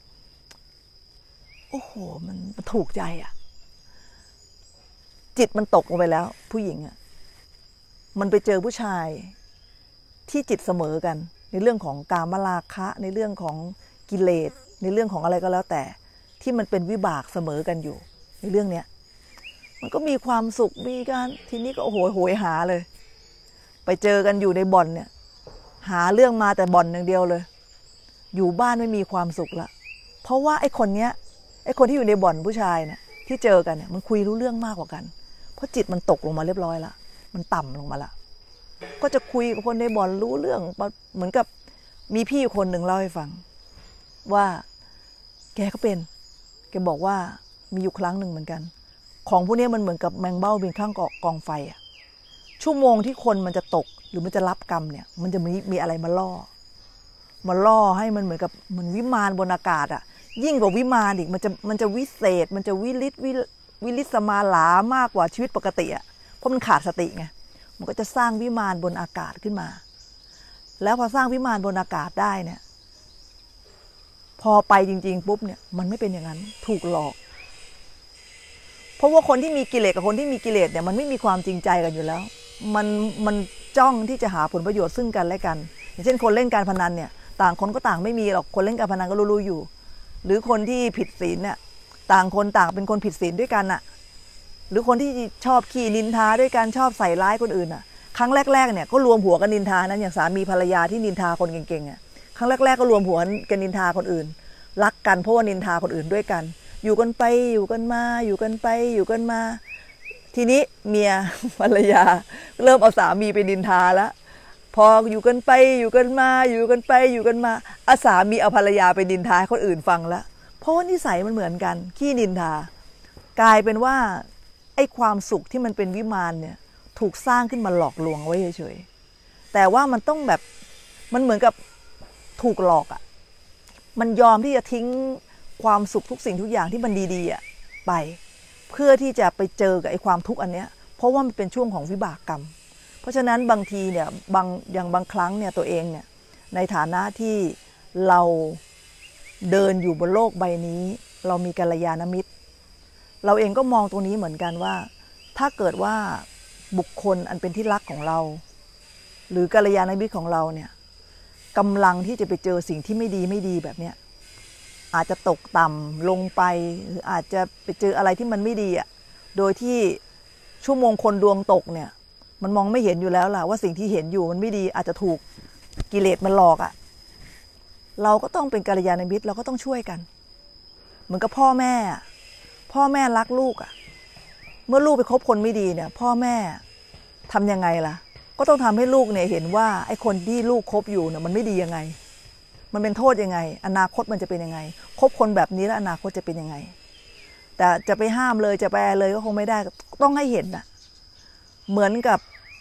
โอ้โหมันถูกใจจิตมันตกลงไปแล้วผู้หญิงมันไปเจอผู้ชายที่จิตเสมอกันในเรื่องของกามราคะในเรื่องของกิเลสในเรื่องของอะไรก็แล้วแต่ที่มันเป็นวิบากเสมอกันอยู่ในเรื่องเนี้ยมันก็มีความสุขมีกันทีนี้ก็โอ้โหโหยหาเลยไปเจอกันอยู่ในบ่อนเนี่ยหาเรื่องมาแต่บ่อนอย่างเดียวเลยอยู่บ้านไม่มีความสุขละเพราะว่าไอ้คนที่อยู่ในบ่อนผู้ชายเนี่ยที่เจอกันเนี่ยมันคุยรู้เรื่องมากกว่ากันเพราะจิตมันตกลงมาเรียบร้อยละมันต่ำลงมาละก็จะคุยกับคนในบ่อนรู้เรื่องเหมือนกับมีพี่คนหนึ่งเล่าให้ฟังว่าแกบอกว่ามีอยู่ครั้งหนึ่งเหมือนกันของพวกนี้มันเหมือนกับแมงเบ้าบินข้างกองไฟชั่วโมงที่คนมันจะตกหรือมันจะรับกรรมเนี่ยมันจะมีอะไรมาล่อให้มันเหมือนกับเหมือนวิมานบนอากาศยิ่งกว่าวิมานอีกมันจะวิเศษมันจะวิลิสมาหลามากกว่าชีวิตปกติเพราะมันขาดสติไงมันก็จะสร้างวิมานบนอากาศขึ้นมาแล้วพอสร้างวิมานบนอากาศได้เนี่ยพอไปจริงๆปุ๊บเนี่ยมันไม่เป็นอย่างนั้นถูกหลอกเพราะว่าคนที่มีกิเลสกับคนที่มีกิเลสเนี่ยมันไม่มีความจริงใจกันอยู่แล้วมันจ้องที่จะหาผลประโยชน์ซึ่งกันและกันอย่างเช่นคนเล่นการพนันเนี่ยต่างคนก็ต่างไม่มีหรอกคนเล่นการพนันก็รู้อยู่หรือคนที่ผิดศีลเนี่ยต่างคนต่างเป็นคนผิดศีลด้วยกันหรือคนที่ชอบขี้นินทาด้วยกันชอบใส่ร้ายคนอื่นอ่ะครั้งแรกๆเนี่ยก็รวมหัวกันนินทานั้นอย่างสามีภรรยาที่นินทาคนเก่งๆอ่ะครั้งแรกๆก็รวมหัวกันนินทาคนอื่นรักกันเพราะว่านินทาคนอื่นด้วยกันอยู่กันไปอยู่กันมาอยู่กันไปอยู่กันมาทีนี้เมียภรรยาเริ่มเอาสามีไปนินทาแล้วพออยู่กันไปอยู่กันมาอยู่กันไปอยู่กันมาอาสามีเอาภรรยาไปนินทาคนอื่นฟังแล้วเพราะว่านิสัยมันเหมือนกันขี้นินทากลายเป็นว่าไอ้ความสุขที่มันเป็นวิมานเนี่ยถูกสร้างขึ้นมาหลอกลวงไว้เฉยๆแต่ว่ามันต้องแบบมันเหมือนกับถูกหลอกอ่ะมันยอมที่จะทิ้งความสุขทุกสิ่งทุกอย่างที่มันดีๆอ่ะไปเพื่อที่จะไปเจอกับไอ้ความทุกข์อันเนี้ยเพราะว่ามันเป็นช่วงของวิบากกรรมเพราะฉะนั้นบางทีเนี่ยบางครั้งเนี่ยตัวเองเนี่ยในฐานะที่เราเดินอยู่บนโลกใบนี้เรามีกัลยาณมิตรเราเองก็มองตรงนี้เหมือนกันว่าถ้าเกิดว่าบุคคลอันเป็นที่รักของเราหรือกัลยาณมิตรของเราเนี่ยกำลังที่จะไปเจอสิ่งที่ไม่ดีแบบเนี้ยอาจจะตกต่ำลงไปหรืออาจจะไปเจออะไรที่มันไม่ดีอ่ะโดยที่ชั่วโมงคนดวงตกเนี่ยมันมองไม่เห็นอยู่แล้วล่ะว่าสิ่งที่เห็นอยู่มันไม่ดีอาจจะถูกกิเลสมันหลอกอ่ะเราก็ต้องเป็นกัลยาณมิตรเราก็ต้องช่วยกันเหมือนกับพ่อแม่รักลูกอ่ะเมื่อลูกไปคบคนไม่ดีเนี่ยพ่อแม่ทำยังไงล่ะก็ต้องทำให้ลูกเนี่ยเห็นว่าไอ้คนที่ลูกคบอยู่เนี่ยมันไม่ดียังไงมันเป็นโทษยังไงอนาคตมันจะเป็นยังไงคบคนแบบนี้แล้วอนาคตจะเป็นยังไงแต่จะไปห้ามเลยจะไปเลยก็คงไม่ได้ต้องให้เห็นน่ะเหมือนกับ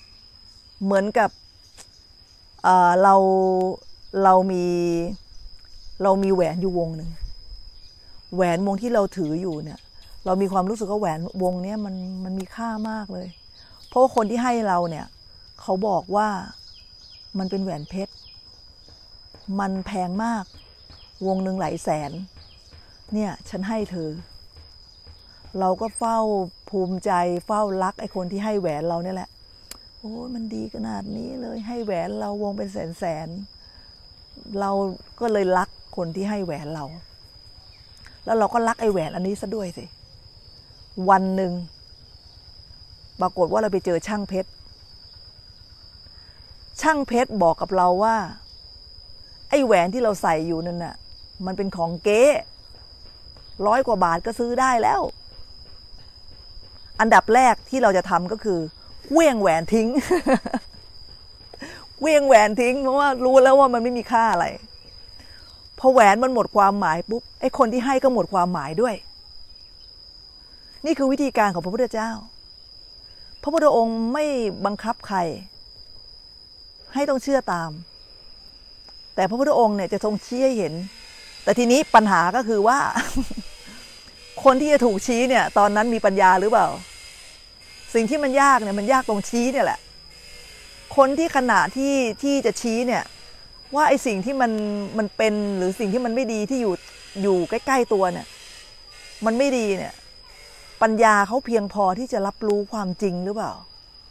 เรามีแหวนอยู่วงหนึ่งแหวนวงที่เราถืออยู่เนี่ยเรามีความรู้สึกว่าแหวนวงนี้มันมีค่ามากเลยเพราะว่าคนที่ให้เราเนี่ยเขาบอกว่ามันเป็นแหวนเพชรมันแพงมากวงหนึ่งหลายแสนเนี่ยฉันให้เธอเราก็เฝ้าภูมิใจเฝ้ารักไอ้คนที่ให้แหวนเราเนี่ยแหละโอ้มันดีขนาดนี้เลยให้แหวนเราวงเป็นแสนเราก็เลยรักคนที่ให้แหวนเราแล้วเราก็รักไอ้แหวนอันนี้ซะด้วยสิวันหนึ่งปรากฏว่าเราไปเจอช่างเพชรบอกกับเราว่าไอ้แหวนที่เราใส่อยู่นั่นน่ะมันเป็นของเก๊100 กว่าบาทก็ซื้อได้แล้วอันดับแรกที่เราจะทำก็คือเหวี่ยงแหวนทิ้ง เหวี่ยงแหวนทิ้งเพราะว่ารู้แล้วว่ามันไม่มีค่าอะไรพอแหวนมันหมดความหมายปุ๊บไอ้คนที่ให้ก็หมดความหมายด้วยนี่คือวิธีการของพระพุทธเจ้าพระพุทธองค์ไม่บังคับใครให้ต้องเชื่อตามแต่พระพุทธองค์เนี่ยจะทรงชี้ให้เห็นแต่ทีนี้ปัญหาก็คือว่า คนที่จะถูกชี้เนี่ยตอนนั้นมีปัญญาหรือเปล่าสิ่งที่มันยากเนี่ยมันยากตรงชี้เนี่ยแหละคนที่ขณะที่จะชี้เนี่ยว่าไอ้สิ่งที่มันเป็นหรือสิ่งที่มันไม่ดีที่อยู่ใกล้ๆตัวเนี่ยมันไม่ดีเนี่ยปัญญาเขาเพียงพอที่จะรับรู้ความจริงหรือเปล่า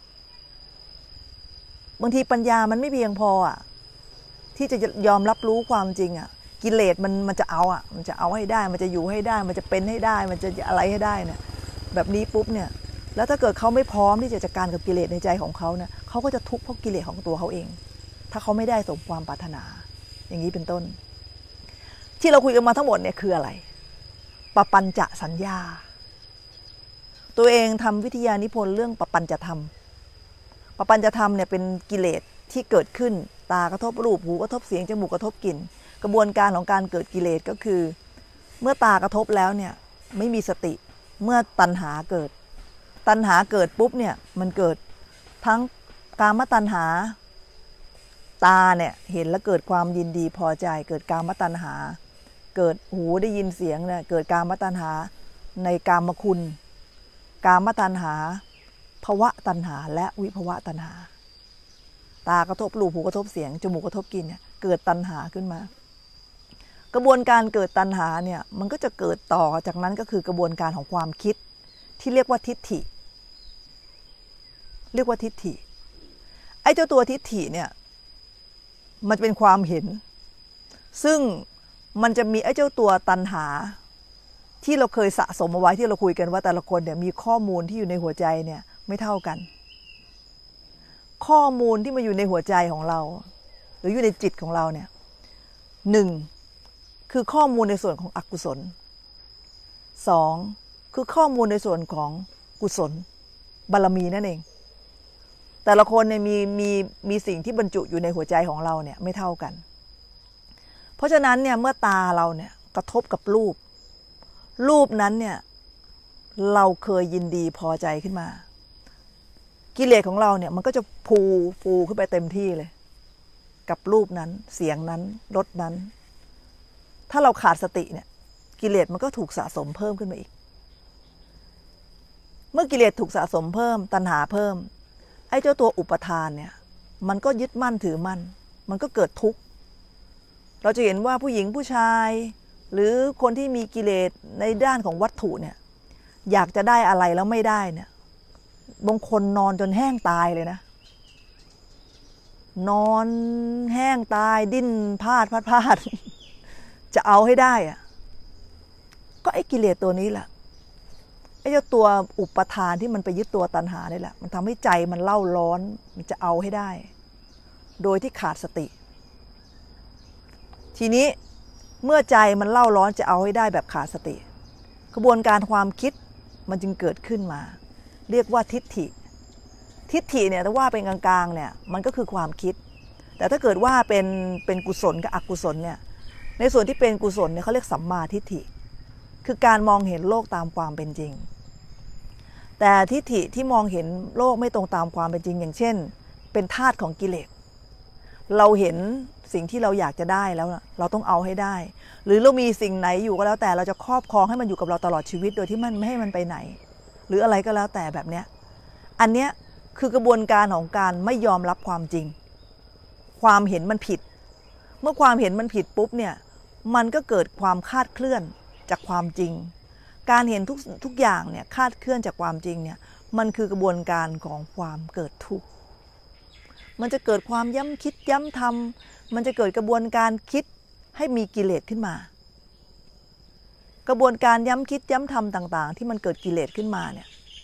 บางทีปัญญามันไม่เพียงพออ่ะที่จะยอมรับรู้ความจริงอ่ะกิเลสมันจะเอาอ่ะมันจะเอาให้ได้มันจะอยู่ให้ได้มันจะเป็นให้ได้มันจะอะไรให้ได้เนี่ยแบบนี้ปุ๊บเนี่ยแล้วถ้าเกิดเขาไม่พร้อมที่จะจัดการกับกิเลสในใจของเขาเนี่ยเขาก็จะทุกข์เพราะกิเลสของตัวเขาเองถ้าเขาไม่ได้สมความปรารถนาอย่างนี้เป็นต้นที่เราคุยกันมาทั้งหมดเนี่ยคืออะไรปปัญจสัญญาตัวเองทำวิทยานิพนธ์เรื่องปปัญจธรรมปปัญจธรรมเนี่ยเป็นกิเลสที่เกิดขึ้นตากระทบรูปหูกระทบเสียงจมูกกระทบกลิ่นกระบวนการของการเกิดกิเลสก็คือเมื่อตากระทบแล้วเนี่ยไม่มีสติเมื่อตัณหาเกิดปุ๊บเนี่ยมันเกิดทั้งกามตัณหาตาเนี่ยเห็นแล้วเกิดความยินดีพอใจเกิดกามตัณหาเกิดหูได้ยินเสียงเนี่ยเกิดกามตัณหาในกามคุณกามตัณหาภวะตัณหาและวิภวะตัณหาตากระทบรูปหูกระทบเสียงจมูกกระทบกลิ่นเนี่ยเกิดตัณหาขึ้นมากระบวนการเกิดตัณหาเนี่ยมันก็จะเกิดต่อจากนั้นก็คือกระบวนการของความคิดที่เรียกว่าทิฏฐิไอ้เจ้าตัวทิฏฐิเนี่ยมันเป็นความเห็นซึ่งมันจะมีไอ้เจ้าตัวตัณหาที่เราเคยสะสมเอาไว้ที่เราคุยกันว่าแต่ละคนเนี่ยมีข้อมูลที่อยู่ในหัวใจเนี่ยไม่เท่ากันข้อมูลที่มาอยู่ในหัวใจของเราหรืออยู่ในจิตของเราเนี่ยหนึ่งคือข้อมูลในส่วนของอกุศลสองคือข้อมูลในส่วนของกุศลบารมีนั่นเองแต่ละคนเนี่ยมีสิ่งที่บรรจุอยู่ในหัวใจของเราเนี่ยไม่เท่ากันเพราะฉะนั้นเนี่ยเมื่อตาเราเนี่ยกระทบกับรูปนั้นเนี่ยเราเคยยินดีพอใจขึ้นมากิเลสของเราเนี่ยมันก็จะฟูขึ้นไปเต็มที่เลยกับรูปนั้นเสียงนั้นรสนั้นถ้าเราขาดสติเนี่ยกิเลสมันก็ถูกสะสมเพิ่มขึ้นมาอีกเมื่อกิเลสถูกสะสมเพิ่มตัณหาเพิ่มไอ้เจ้าตัวอุปทานเนี่ยมันก็ยึดมั่นถือมั่นมันก็เกิดทุกข์เราจะเห็นว่าผู้หญิงผู้ชายหรือคนที่มีกิเลสในด้านของวัตถุเนี่ยอยากจะได้อะไรแล้วไม่ได้เนี่ยบางคนนอนจนแห้งตายเลยนะนอนแห้งตายดิ้นพลาดจะเอาให้ได้อะก็ไอ้กิเลสตัวนี้แหละไอ้เจ้าตัวอุปทานที่มันไปยึดตัวตัณหานี่แหละมันทำให้ใจมันเล่าร้อนมันจะเอาให้ได้โดยที่ขาดสติทีนี้เมื่อใจมันเล่าร้อนจะเอาให้ได้แบบขาดสติกระบวนการความคิดมันจึงเกิดขึ้นมาเรียกว่าทิฏฐิเนี่ยถ้าว่าเป็นกลางๆเนี่ยมันก็คือความคิดแต่ถ้าเกิดว่าเป็นกุศลกับอกุศลเนี่ยในส่วนที่เป็นกุศลเนี่ยเขาเรียกสัมมาทิฏฐิคือการมองเห็นโลกตามความเป็นจริงแต่ทิฏฐิที่มองเห็นโลกไม่ตรงตามความเป็นจริงอย่างเช่นเป็นธาตุของกิเลสเราเห็นสิ่งที่เราอยากจะได้แล้วเราต้องเอาให้ได้หรือเรามีสิ่งไหนอยู่ก็แล้วแต่เราจะครอบครองให้มันอยู่กับเราตลอดชีวิตโดยที่มันไม่ให้มันไปไหนหรืออะไรก็แล้วแต่แบบเนี้ยอันเนี้ยคือกระบวนการของการไม่ยอมรับความจริงความเห็นมันผิดเมื่อความเห็นมันผิดปุ๊บเนี่ยมันก็เกิดความคลาดเคลื่อนจากความจริงการเห็นทุกอย่างเนี่ยคลาดเคลื่อนจากความจริงเนี่ยมันคือกระบวนการของความเกิดทุกข์มันจะเกิดความย้ำคิดย้ำทำมันจะเกิดกระบวนการคิดให้มีกิเลสขึ้นมากระบวนการย้ำคิดย้ำทำต่างๆที่มันเกิดกิเลสขึ้นมาเนี่ย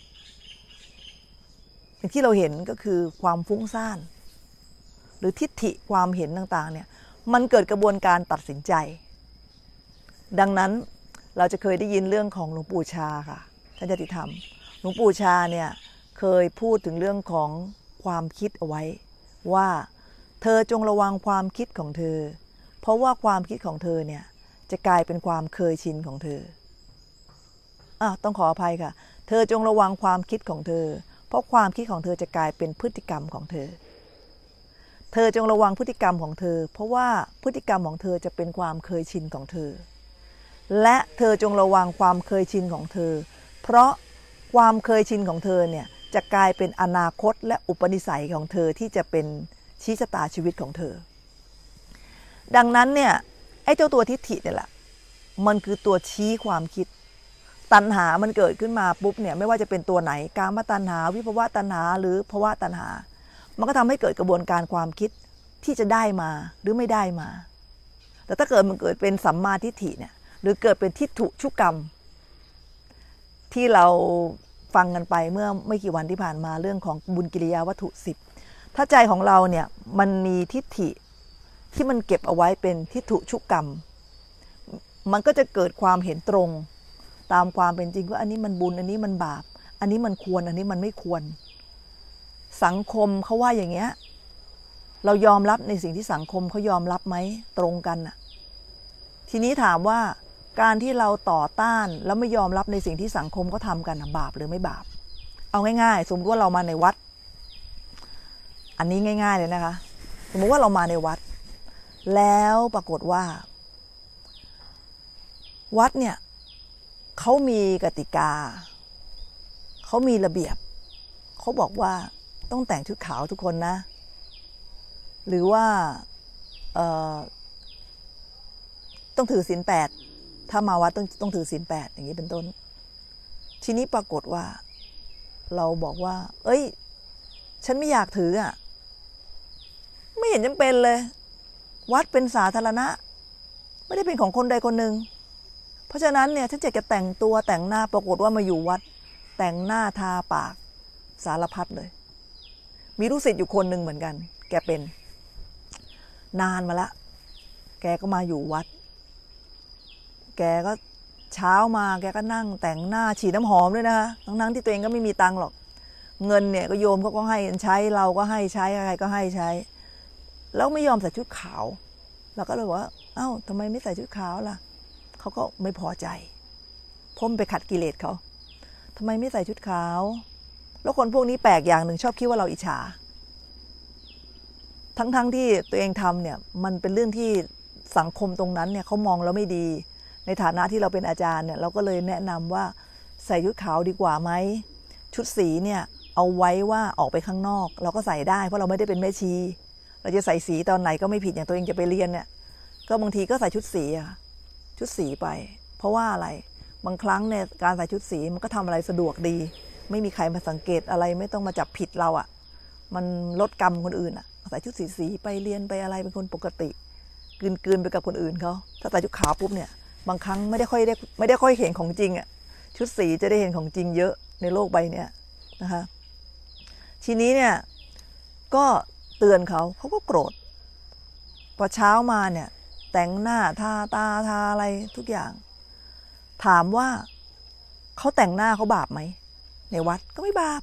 อย่างที่เราเห็นก็คือความฟุ้งซ่านหรือทิฏฐิความเห็นต่างๆเนี่ยมันเกิดกระบวนการตัดสินใจดังนั้นเราจะเคยได้ยินเรื่องของหลวงปู่ชาค่ะท่านจติธรรมหลวงปู่ชาเนี่ยเคยพูดถึงเรื่องของความคิดเอาไว้ว่าเธอจงระวังความคิดของเธอเพราะว่าความคิดของเธอเนี่ยจะกลายเป็นความเคยชินของเธอต้องขออภัยค่ะเธอจงระวังความคิดของเธอเพราะความคิดของเธอจะกลายเป็นพฤติกรรมของเธอเธอจงระวังพฤติกรรมของเธอเพราะว่าพฤติกรรมของเธอจะเป็นความเคยชินของเธอและเธอจงระวังความเคยชินของเธอเพราะความเคยชินของเธอเนี่ยจะกลายเป็นอนาคตและอุปนิสัยของเธอที่จะเป็นชี้ชะตาชีวิตของเธอดังนั้นเนี่ยไอ้เจ้าตัวทิฏฐิเนี่ยแหละมันคือตัวชี้ความคิดตัณหามันเกิดขึ้นมาปุ๊บเนี่ยไม่ว่าจะเป็นตัวไหนกามตัณหาวิภวตัณหาหรือภวตัณหามันก็ทำให้เกิดกระบวนการความคิดที่จะได้มาหรือไม่ได้มาแต่ถ้าเกิดมันเกิดเป็นสัมมาทิฏฐิเนี่ยหรือเกิดเป็นทิฏฐุชุกรรมที่เราฟังกันไปเมื่อไม่กี่วันที่ผ่านมาเรื่องของบุญกิริยาวัตถุ10ถ้าใจของเราเนี่ยมันมีทิฏฐิที่มันเก็บเอาไว้เป็นทิฏฐุชุกรรมมันก็จะเกิดความเห็นตรงตามความเป็นจริงว่าอันนี้มันบุญอันนี้มันบาปอันนี้มันควรอันนี้มันไม่ควรสังคมเขาว่าอย่างเงี้ยเรายอมรับในสิ่งที่สังคมเขายอมรับไหมตรงกันน่ะทีนี้ถามว่าการที่เราต่อต้านแล้วไม่ยอมรับในสิ่งที่สังคมเขาทำกันบาปหรือไม่บาปเอาง่ายๆสมมติว่าเรามาในวัดอันนี้ง่ายๆเลยนะคะสมมติว่าเรามาในวัดแล้วปรากฏว่าวัดเนี่ยเขามีกติกาเขามีระเบียบเขาบอกว่าต้องแต่งชุดขาวทุกคนนะหรือว่าต้องถือศีล8ถ้ามาวัดต้องถือศีล8อย่างนี้เป็นต้นทีนี้ปรากฏว่าเราบอกว่าเอ้ยฉันไม่อยากถือไม่เห็นจำเป็นเลยวัดเป็นสาธารณะไม่ได้เป็นของคนใดคนหนึ่งเพราะฉะนั้นเนี่ยฉันจะแต่งตัวแต่งหน้าปรากฏว่ามาอยู่วัดแต่งหน้าทาปากสารพัดเลยมีลูกศิษย์อยู่คนหนึ่งเหมือนกันแกเป็นนานมาละแกก็มาอยู่วัดแกก็เช้ามาแกก็นั่งแต่งหน้าฉีดน้ำหอมด้วยนะคะทั้งที่ตัวเองก็ไม่มีตังค์หรอกเงินเนี่ยก็โยมเขาก็ให้ใช้เราก็ให้ใช้ใครก็ให้ใช้แล้วไม่ยอมใส่ชุดขาวเราก็เลยบอกว่าเอ้าทำไมไม่ใส่ชุดขาวล่ะเขาก็ไม่พอใจพ้มไปขัดกิเลสเขาทำไมไม่ใส่ชุดขาวแล้วคนพวกนี้แปลกอย่างหนึ่งชอบคิดว่าเราอิจฉาทั้งที่ตัวเองทำเนี่ยมันเป็นเรื่องที่สังคมตรงนั้นเนี่ยเขามองเราไม่ดีในฐานะที่เราเป็นอาจารย์เนี่ยเราก็เลยแนะนำว่าใส่ชุดขาวดีกว่าไหมชุดสีเนี่ยเอาไว้ว่าออกไปข้างนอกเราก็ใส่ได้เพราะเราไม่ได้เป็นแม่ชีเราจะใส่สีตอนไหนก็ไม่ผิดอย่างตัวเองจะไปเรียนเนี่ยก็บางทีก็ใส่ชุดสีอะชุดสีไปเพราะว่าอะไรบางครั้งเนี่ยการใส่ชุดสีมันก็ทำอะไรสะดวกดีไม่มีใครมาสังเกตอะไรไม่ต้องมาจับผิดเราอะมันลดกรรมคนอื่นอะใส่ชุดสีไปเรียนไปอะไรเป็นคนปกติกลืนไปกับคนอื่นเขาถ้าใส่ชุดขาวปุ๊บเนี่ยบางครั้งไม่ได้ค่อยเห็นของจริงอะชุดสีจะได้เห็นของจริงเยอะในโลกใบนี้นะคะทีนี้เนี่ยก็เตือนเขาก็โกรธพอเช้ามาเนี่ยแต่งหน้าทาตาทาอะไรทุกอย่างถามว่าเขาแต่งหน้าเขาบาปไหมในวัดก็ไม่บาป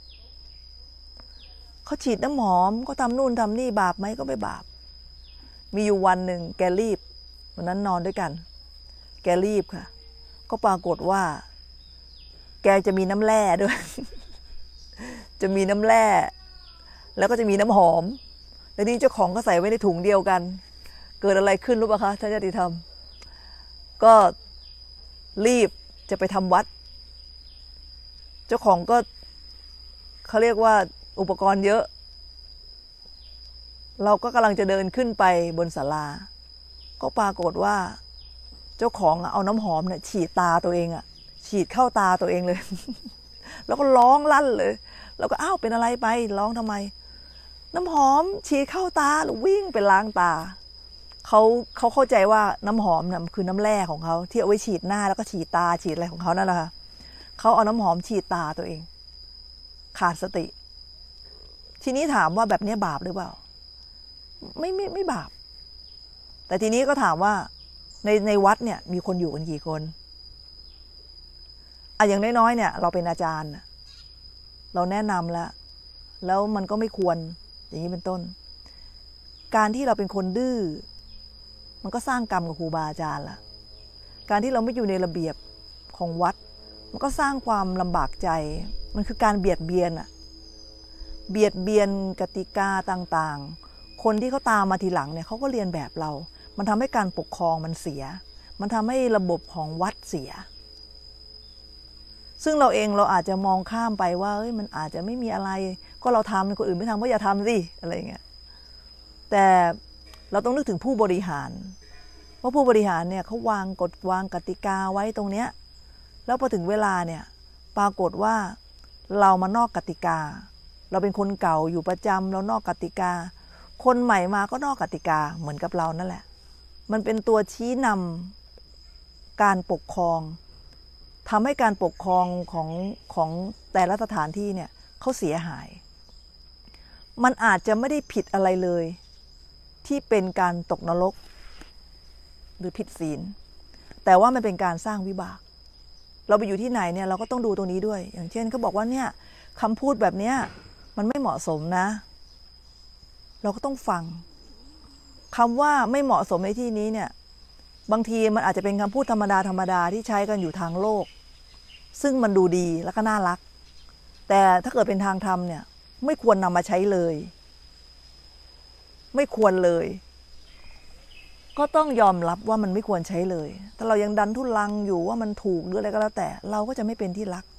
เขาฉีดน้ำหอมก็ทำนู่นทำนี่บาปไหมก็ไม่บาปมีอยู่วันหนึ่งแกรีบวันนั้นนอนด้วยกันแกรีบค่ะก็ปรากฏว่าแกจะมีน้ำแร่ด้วย จะมีน้ำแร่แล้วก็จะมีน้ำหอมแล้วนี่เจ้าของก็ใส่ไว้ในถุงเดียวกันเกิดอะไรขึ้นรู้ป่ะคะท่านญาติธรรมก็รีบจะไปทำวัดเจ้าของก็เขาเรียกว่าอุปกรณ์เยอะเราก็กำลังจะเดินขึ้นไปบนศาลาก็ปรากฏว่าเจ้าของเอาน้ำหอมเนี่ยฉีดตาตัวเองอะฉีดเข้าตาตัวเองเลย แล้วก็ร้องลั่นเลยแล้วก็อ้าวเป็นอะไรไปร้องทำไมน้ำหอมฉีดเข้าตาหรือวิ่งไปล้างตาเขาเข้าใจว่าน้ำหอมน่ะคือน้ำแร่ของเขาที่เอาไว้ฉีดหน้าแล้วก็ฉีดตาฉีดอะไรของเขานั่นแหละค่ะเขาเอาน้ำหอมฉีดตาตัวเองขาดสติทีนี้ถามว่าแบบนี้บาปหรือเปล่าไม่บาปแต่ทีนี้ก็ถามว่าในวัดเนี่ยมีคนอยู่กันกี่คนอย่างน้อยๆเนี่ยเราเป็นอาจารย์เราแนะนำแล้วมันก็ไม่ควรอย่างนี้เป็นต้นการที่เราเป็นคนดื้อมันก็สร้างกรรมกับครูบาอาจารย์ละการที่เราไม่อยู่ในระเบียบของวัดมันก็สร้างความลำบากใจมันคือการเบียดเบียนกติกาต่างๆคนที่เขาตามมาทีหลังเนี่ยเขาก็เรียนแบบเรามันทำให้การปกครองมันเสียมันทำให้ระบบของวัดเสียซึ่งเราเองเราอาจจะมองข้ามไปว่ามันอาจจะไม่มีอะไรก็เราทำคนอื่นไม่ทำก็อย่าทำสิอะไรเงี้ยแต่เราต้องนึกถึงผู้บริหารว่าผู้บริหารเนี่ยเขาวางกฎวางกติกาไว้ตรงเนี้ยแล้วพอถึงเวลาเนี่ยปรากฏว่าเรามานอกกติกาเราเป็นคนเก่าอยู่ประจำเรานอกกติกาคนใหม่มาก็นอกกติกาเหมือนกับเรานั่นแหละมันเป็นตัวชี้นำการปกครองทำให้การปกครองของแต่ละสถานที่เนี่ยเขาเสียหายมันอาจจะไม่ได้ผิดอะไรเลยที่เป็นการตกนรกหรือผิดศีลแต่ว่ามันเป็นการสร้างวิบากเราไปอยู่ที่ไหนเนี่ยเราก็ต้องดูตรงนี้ด้วยอย่างเช่นเขาบอกว่าเนี่ยคำพูดแบบเนี้ยมันไม่เหมาะสมนะเราก็ต้องฟังคำว่าไม่เหมาะสมในที่นี้เนี่ยบางทีมันอาจจะเป็นคำพูดธรรมดาที่ใช้กันอยู่ทางโลกซึ่งมันดูดีแล้วก็น่ารักแต่ถ้าเกิดเป็นทางธรรมเนี่ยไม่ควรนำมาใช้เลยไม่ควรเลยก็ต้องยอมรับว่ามันไม่ควรใช้เลยถ้าเรายังดันทุลังอยู่ว่ามันถูกหรืออะไรก็แล้วแต่เราก็จะไม่เป็นที่รัก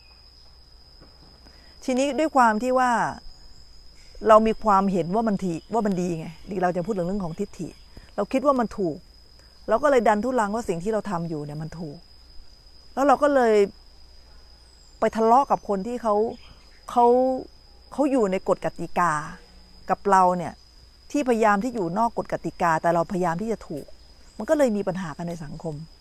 ทีนี้ด้วยความที่ว่าเรามีความเห็นว่ามันดีไงดีเราจะพูดเรื่องของทิฏฐิเราคิดว่ามันถูกเราก็เลยดันทุลังว่าสิ่งที่เราทำอยู่เนี่ยมันถูกแล้วเราก็เลยไปทะเลาะกับคนที่เขาอยู่ในกฎกติกากับเราเนี่ยที่พยายามที่อยู่นอกกฎกติกาแต่เราพยายามที่จะถูกมันก็เลยมีปัญหากันในสังคม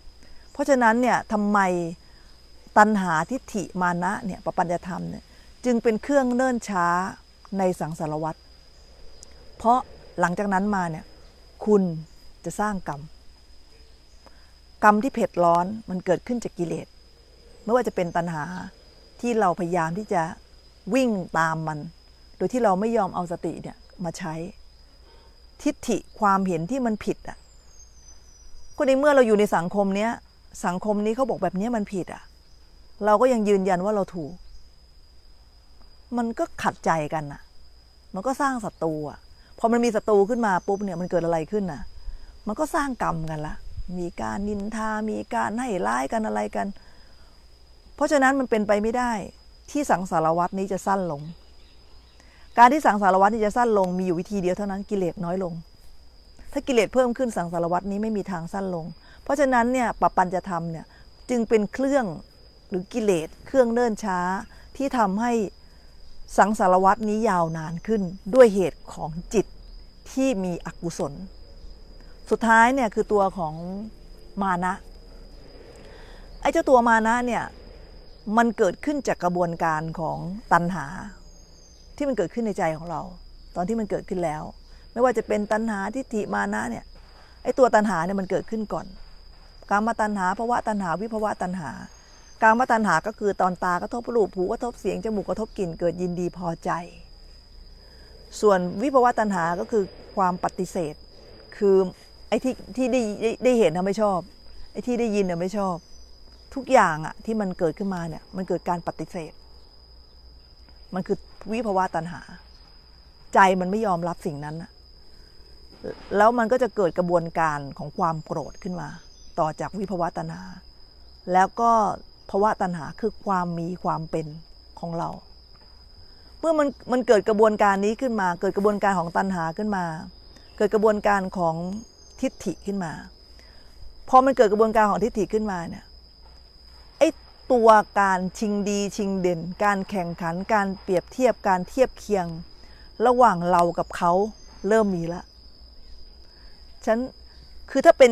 เพราะฉะนั้นเนี่ยทำไมตัณหาทิฏฐิมานะเนี่ยปปัญญธรรมเนี่ยจึงเป็นเครื่องเนิ่นช้าในสังสารวัฏเพราะหลังจากนั้นมาเนี่ยคุณจะสร้างกรรมที่เผ็ดร้อนมันเกิดขึ้นจากกิเลสไม่ว่าจะเป็นตัณหาที่เราพยายามที่จะวิ่งตามมันโดยที่เราไม่ยอมเอาสติเนี่ยมาใช้ทิฏฐิความเห็นที่มันผิดอ่ะก็ในเมื่อเราอยู่ในสังคมนี้เขาบอกแบบนี้มันผิดอ่ะเราก็ยังยืนยันว่าเราถูกมันก็ขัดใจกันอ่ะมันก็สร้างศัตรูอ่ะพอมันมีศัตรูขึ้นมาปุ๊บเนี่ยมันเกิดอะไรขึ้นน่ะมันก็สร้างกรรมกันละมีการนินทามีการให้ร้ายกันอะไรกันเพราะฉะนั้นมันเป็นไปไม่ได้ที่สังสารวัฏนี้จะสั้นลงการที่สังสารวัฏนี้จะสั้นลงมีอยู่วิธีเดียวเท่านั้นกิเลสน้อยลงถ้ากิเลสเพิ่มขึ้นสังสารวัฏนี้ไม่มีทางสั้นลงเพราะฉะนั้นเนี่ยปปัญญธรรมเนี่ยจึงเป็นเครื่องหรือกิเลสเครื่องเนิ่นช้าที่ทำให้สังสารวัฏนี้ยาวนานขึ้นด้วยเหตุของจิตที่มีอกุศลสุดท้ายเนี่ยคือตัวของมานะไอ้เจ้าตัวมานะเนี่ยมันเกิดขึ้นจากกระบวนการของตัณหาที่มันเกิดขึ้นในใจของเราตอนที่มันเกิดขึ้นแล้วไม่ว่าจะเป็นตัณหาทิฏฐิมานะเนี่ยไอ้ตัวตัณหาเนี่ยมันเกิดขึ้นก่อนกามตัณหาภวตัณหาวิภวตัณหากามตัณหาก็คือตอนตากระทบรูปหูกระทบเสียงจมูกกระทบกลิ่นเกิดยินดีพอใจส่วนวิภวตัณหาก็คือความปฏิเสธคือไอ้ที่ได้เห็นนะไม่ชอบไอ้ที่ได้ยินเนี่ยไม่ชอบทุกอย่างอะที่มันเกิดขึ้นมาเนี่ยมันเกิดการปฏิเสธมันคือวิภวตัณหาใจมันไม่ยอมรับสิ่งนั้นแล้วมันก็จะเกิดกระบวนการของความโกรธขึ้นมาต่อจากวิภวตัณหาแล้วก็ภวตัณหาคือความมีความเป็นของเราเมื่อมันเกิดกระบวนการนี้ขึ้นมาเกิดกระบวนการของตัณหาขึ้นมาเกิดกระบวนการของทิฏฐิขึ้นมาพอมันเกิดกระบวนการของทิฏฐิขึ้นมาเนี่ยไอ้ตัวการชิงดีชิงเด่นการแข่งขันการเปรียบเทียบการเทียบเคียงระหว่างเรากับเขาเริ่มมีแล้วฉันคือถ้า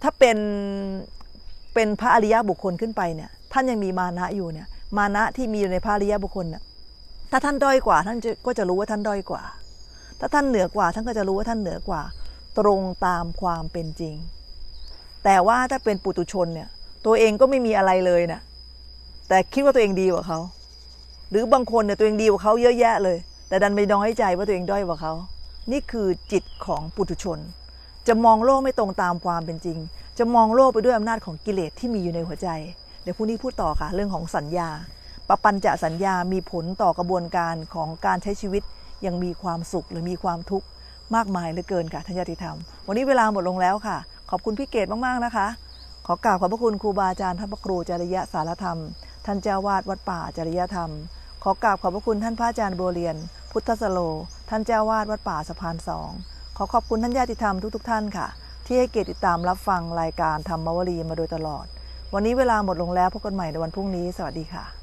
เป็นพระอริยบุคคลขึ้นไปเนี่ยท่านยังมีมานะอยู่เนี่ยมานะที่มีอยู่ในพระอริยบุคคลเนี่ยถ้าท่านด้อยกว่าท่านก็จะรู้ว่าท่านด้อยกว่าถ้าท่านเหนือกว่าท่านก็จะรู้ว่าท่านเหนือกว่าตรงตามความเป็นจริงแต่ว่าถ้าเป็นปุถุชนเนี่ยตัวเองก็ไม่มีอะไรเลยนะแต่คิดว่าตัวเองดีกว่าเขาหรือบางคนเนี่ยตัวเองดีกว่าเขาเยอะแยะเลยแต่ดันไปน้อยใจว่าตัวเองด้อยกว่าเขานี่คือจิตของปุถุชนจะมองโลกไม่ตรงตามความเป็นจริงจะมองโลกไปด้วยอำนาจของกิเลสที่มีอยู่ในหัวใจเดี๋ยวพรุ่งนี้พูดต่อค่ะเรื่องของสัญญาปปัญจสัญญามีผลต่อกระบวนการของการใช้ชีวิตยังมีความสุขหรือมีความทุกข์มากมายเหลือเกินค่ะท่านญาติธรรมวันนี้เวลาหมดลงแล้วค่ะขอบคุณพี่เกศมากๆนะคะขอกราบขอบพระคุณครูบาอาจารย์ท่านพระครูจริยสารธรรมท่านเจ้าวาดวัดป่าจริยธรรมขอกราบขอบพระคุณท่านพระอาจารย์บัวเรียนพุทธสโลท่านเจ้าวาดวัดป่าสะพาน2ขอบคุณท่านญาติธรรมทุกท่านค่ะที่ให้เกียรติติดตามรับฟังรายการธรรมวลีมาโดยตลอดวันนี้เวลาหมดลงแล้วพบกันใหม่ในวันพรุ่งนี้สวัสดีค่ะ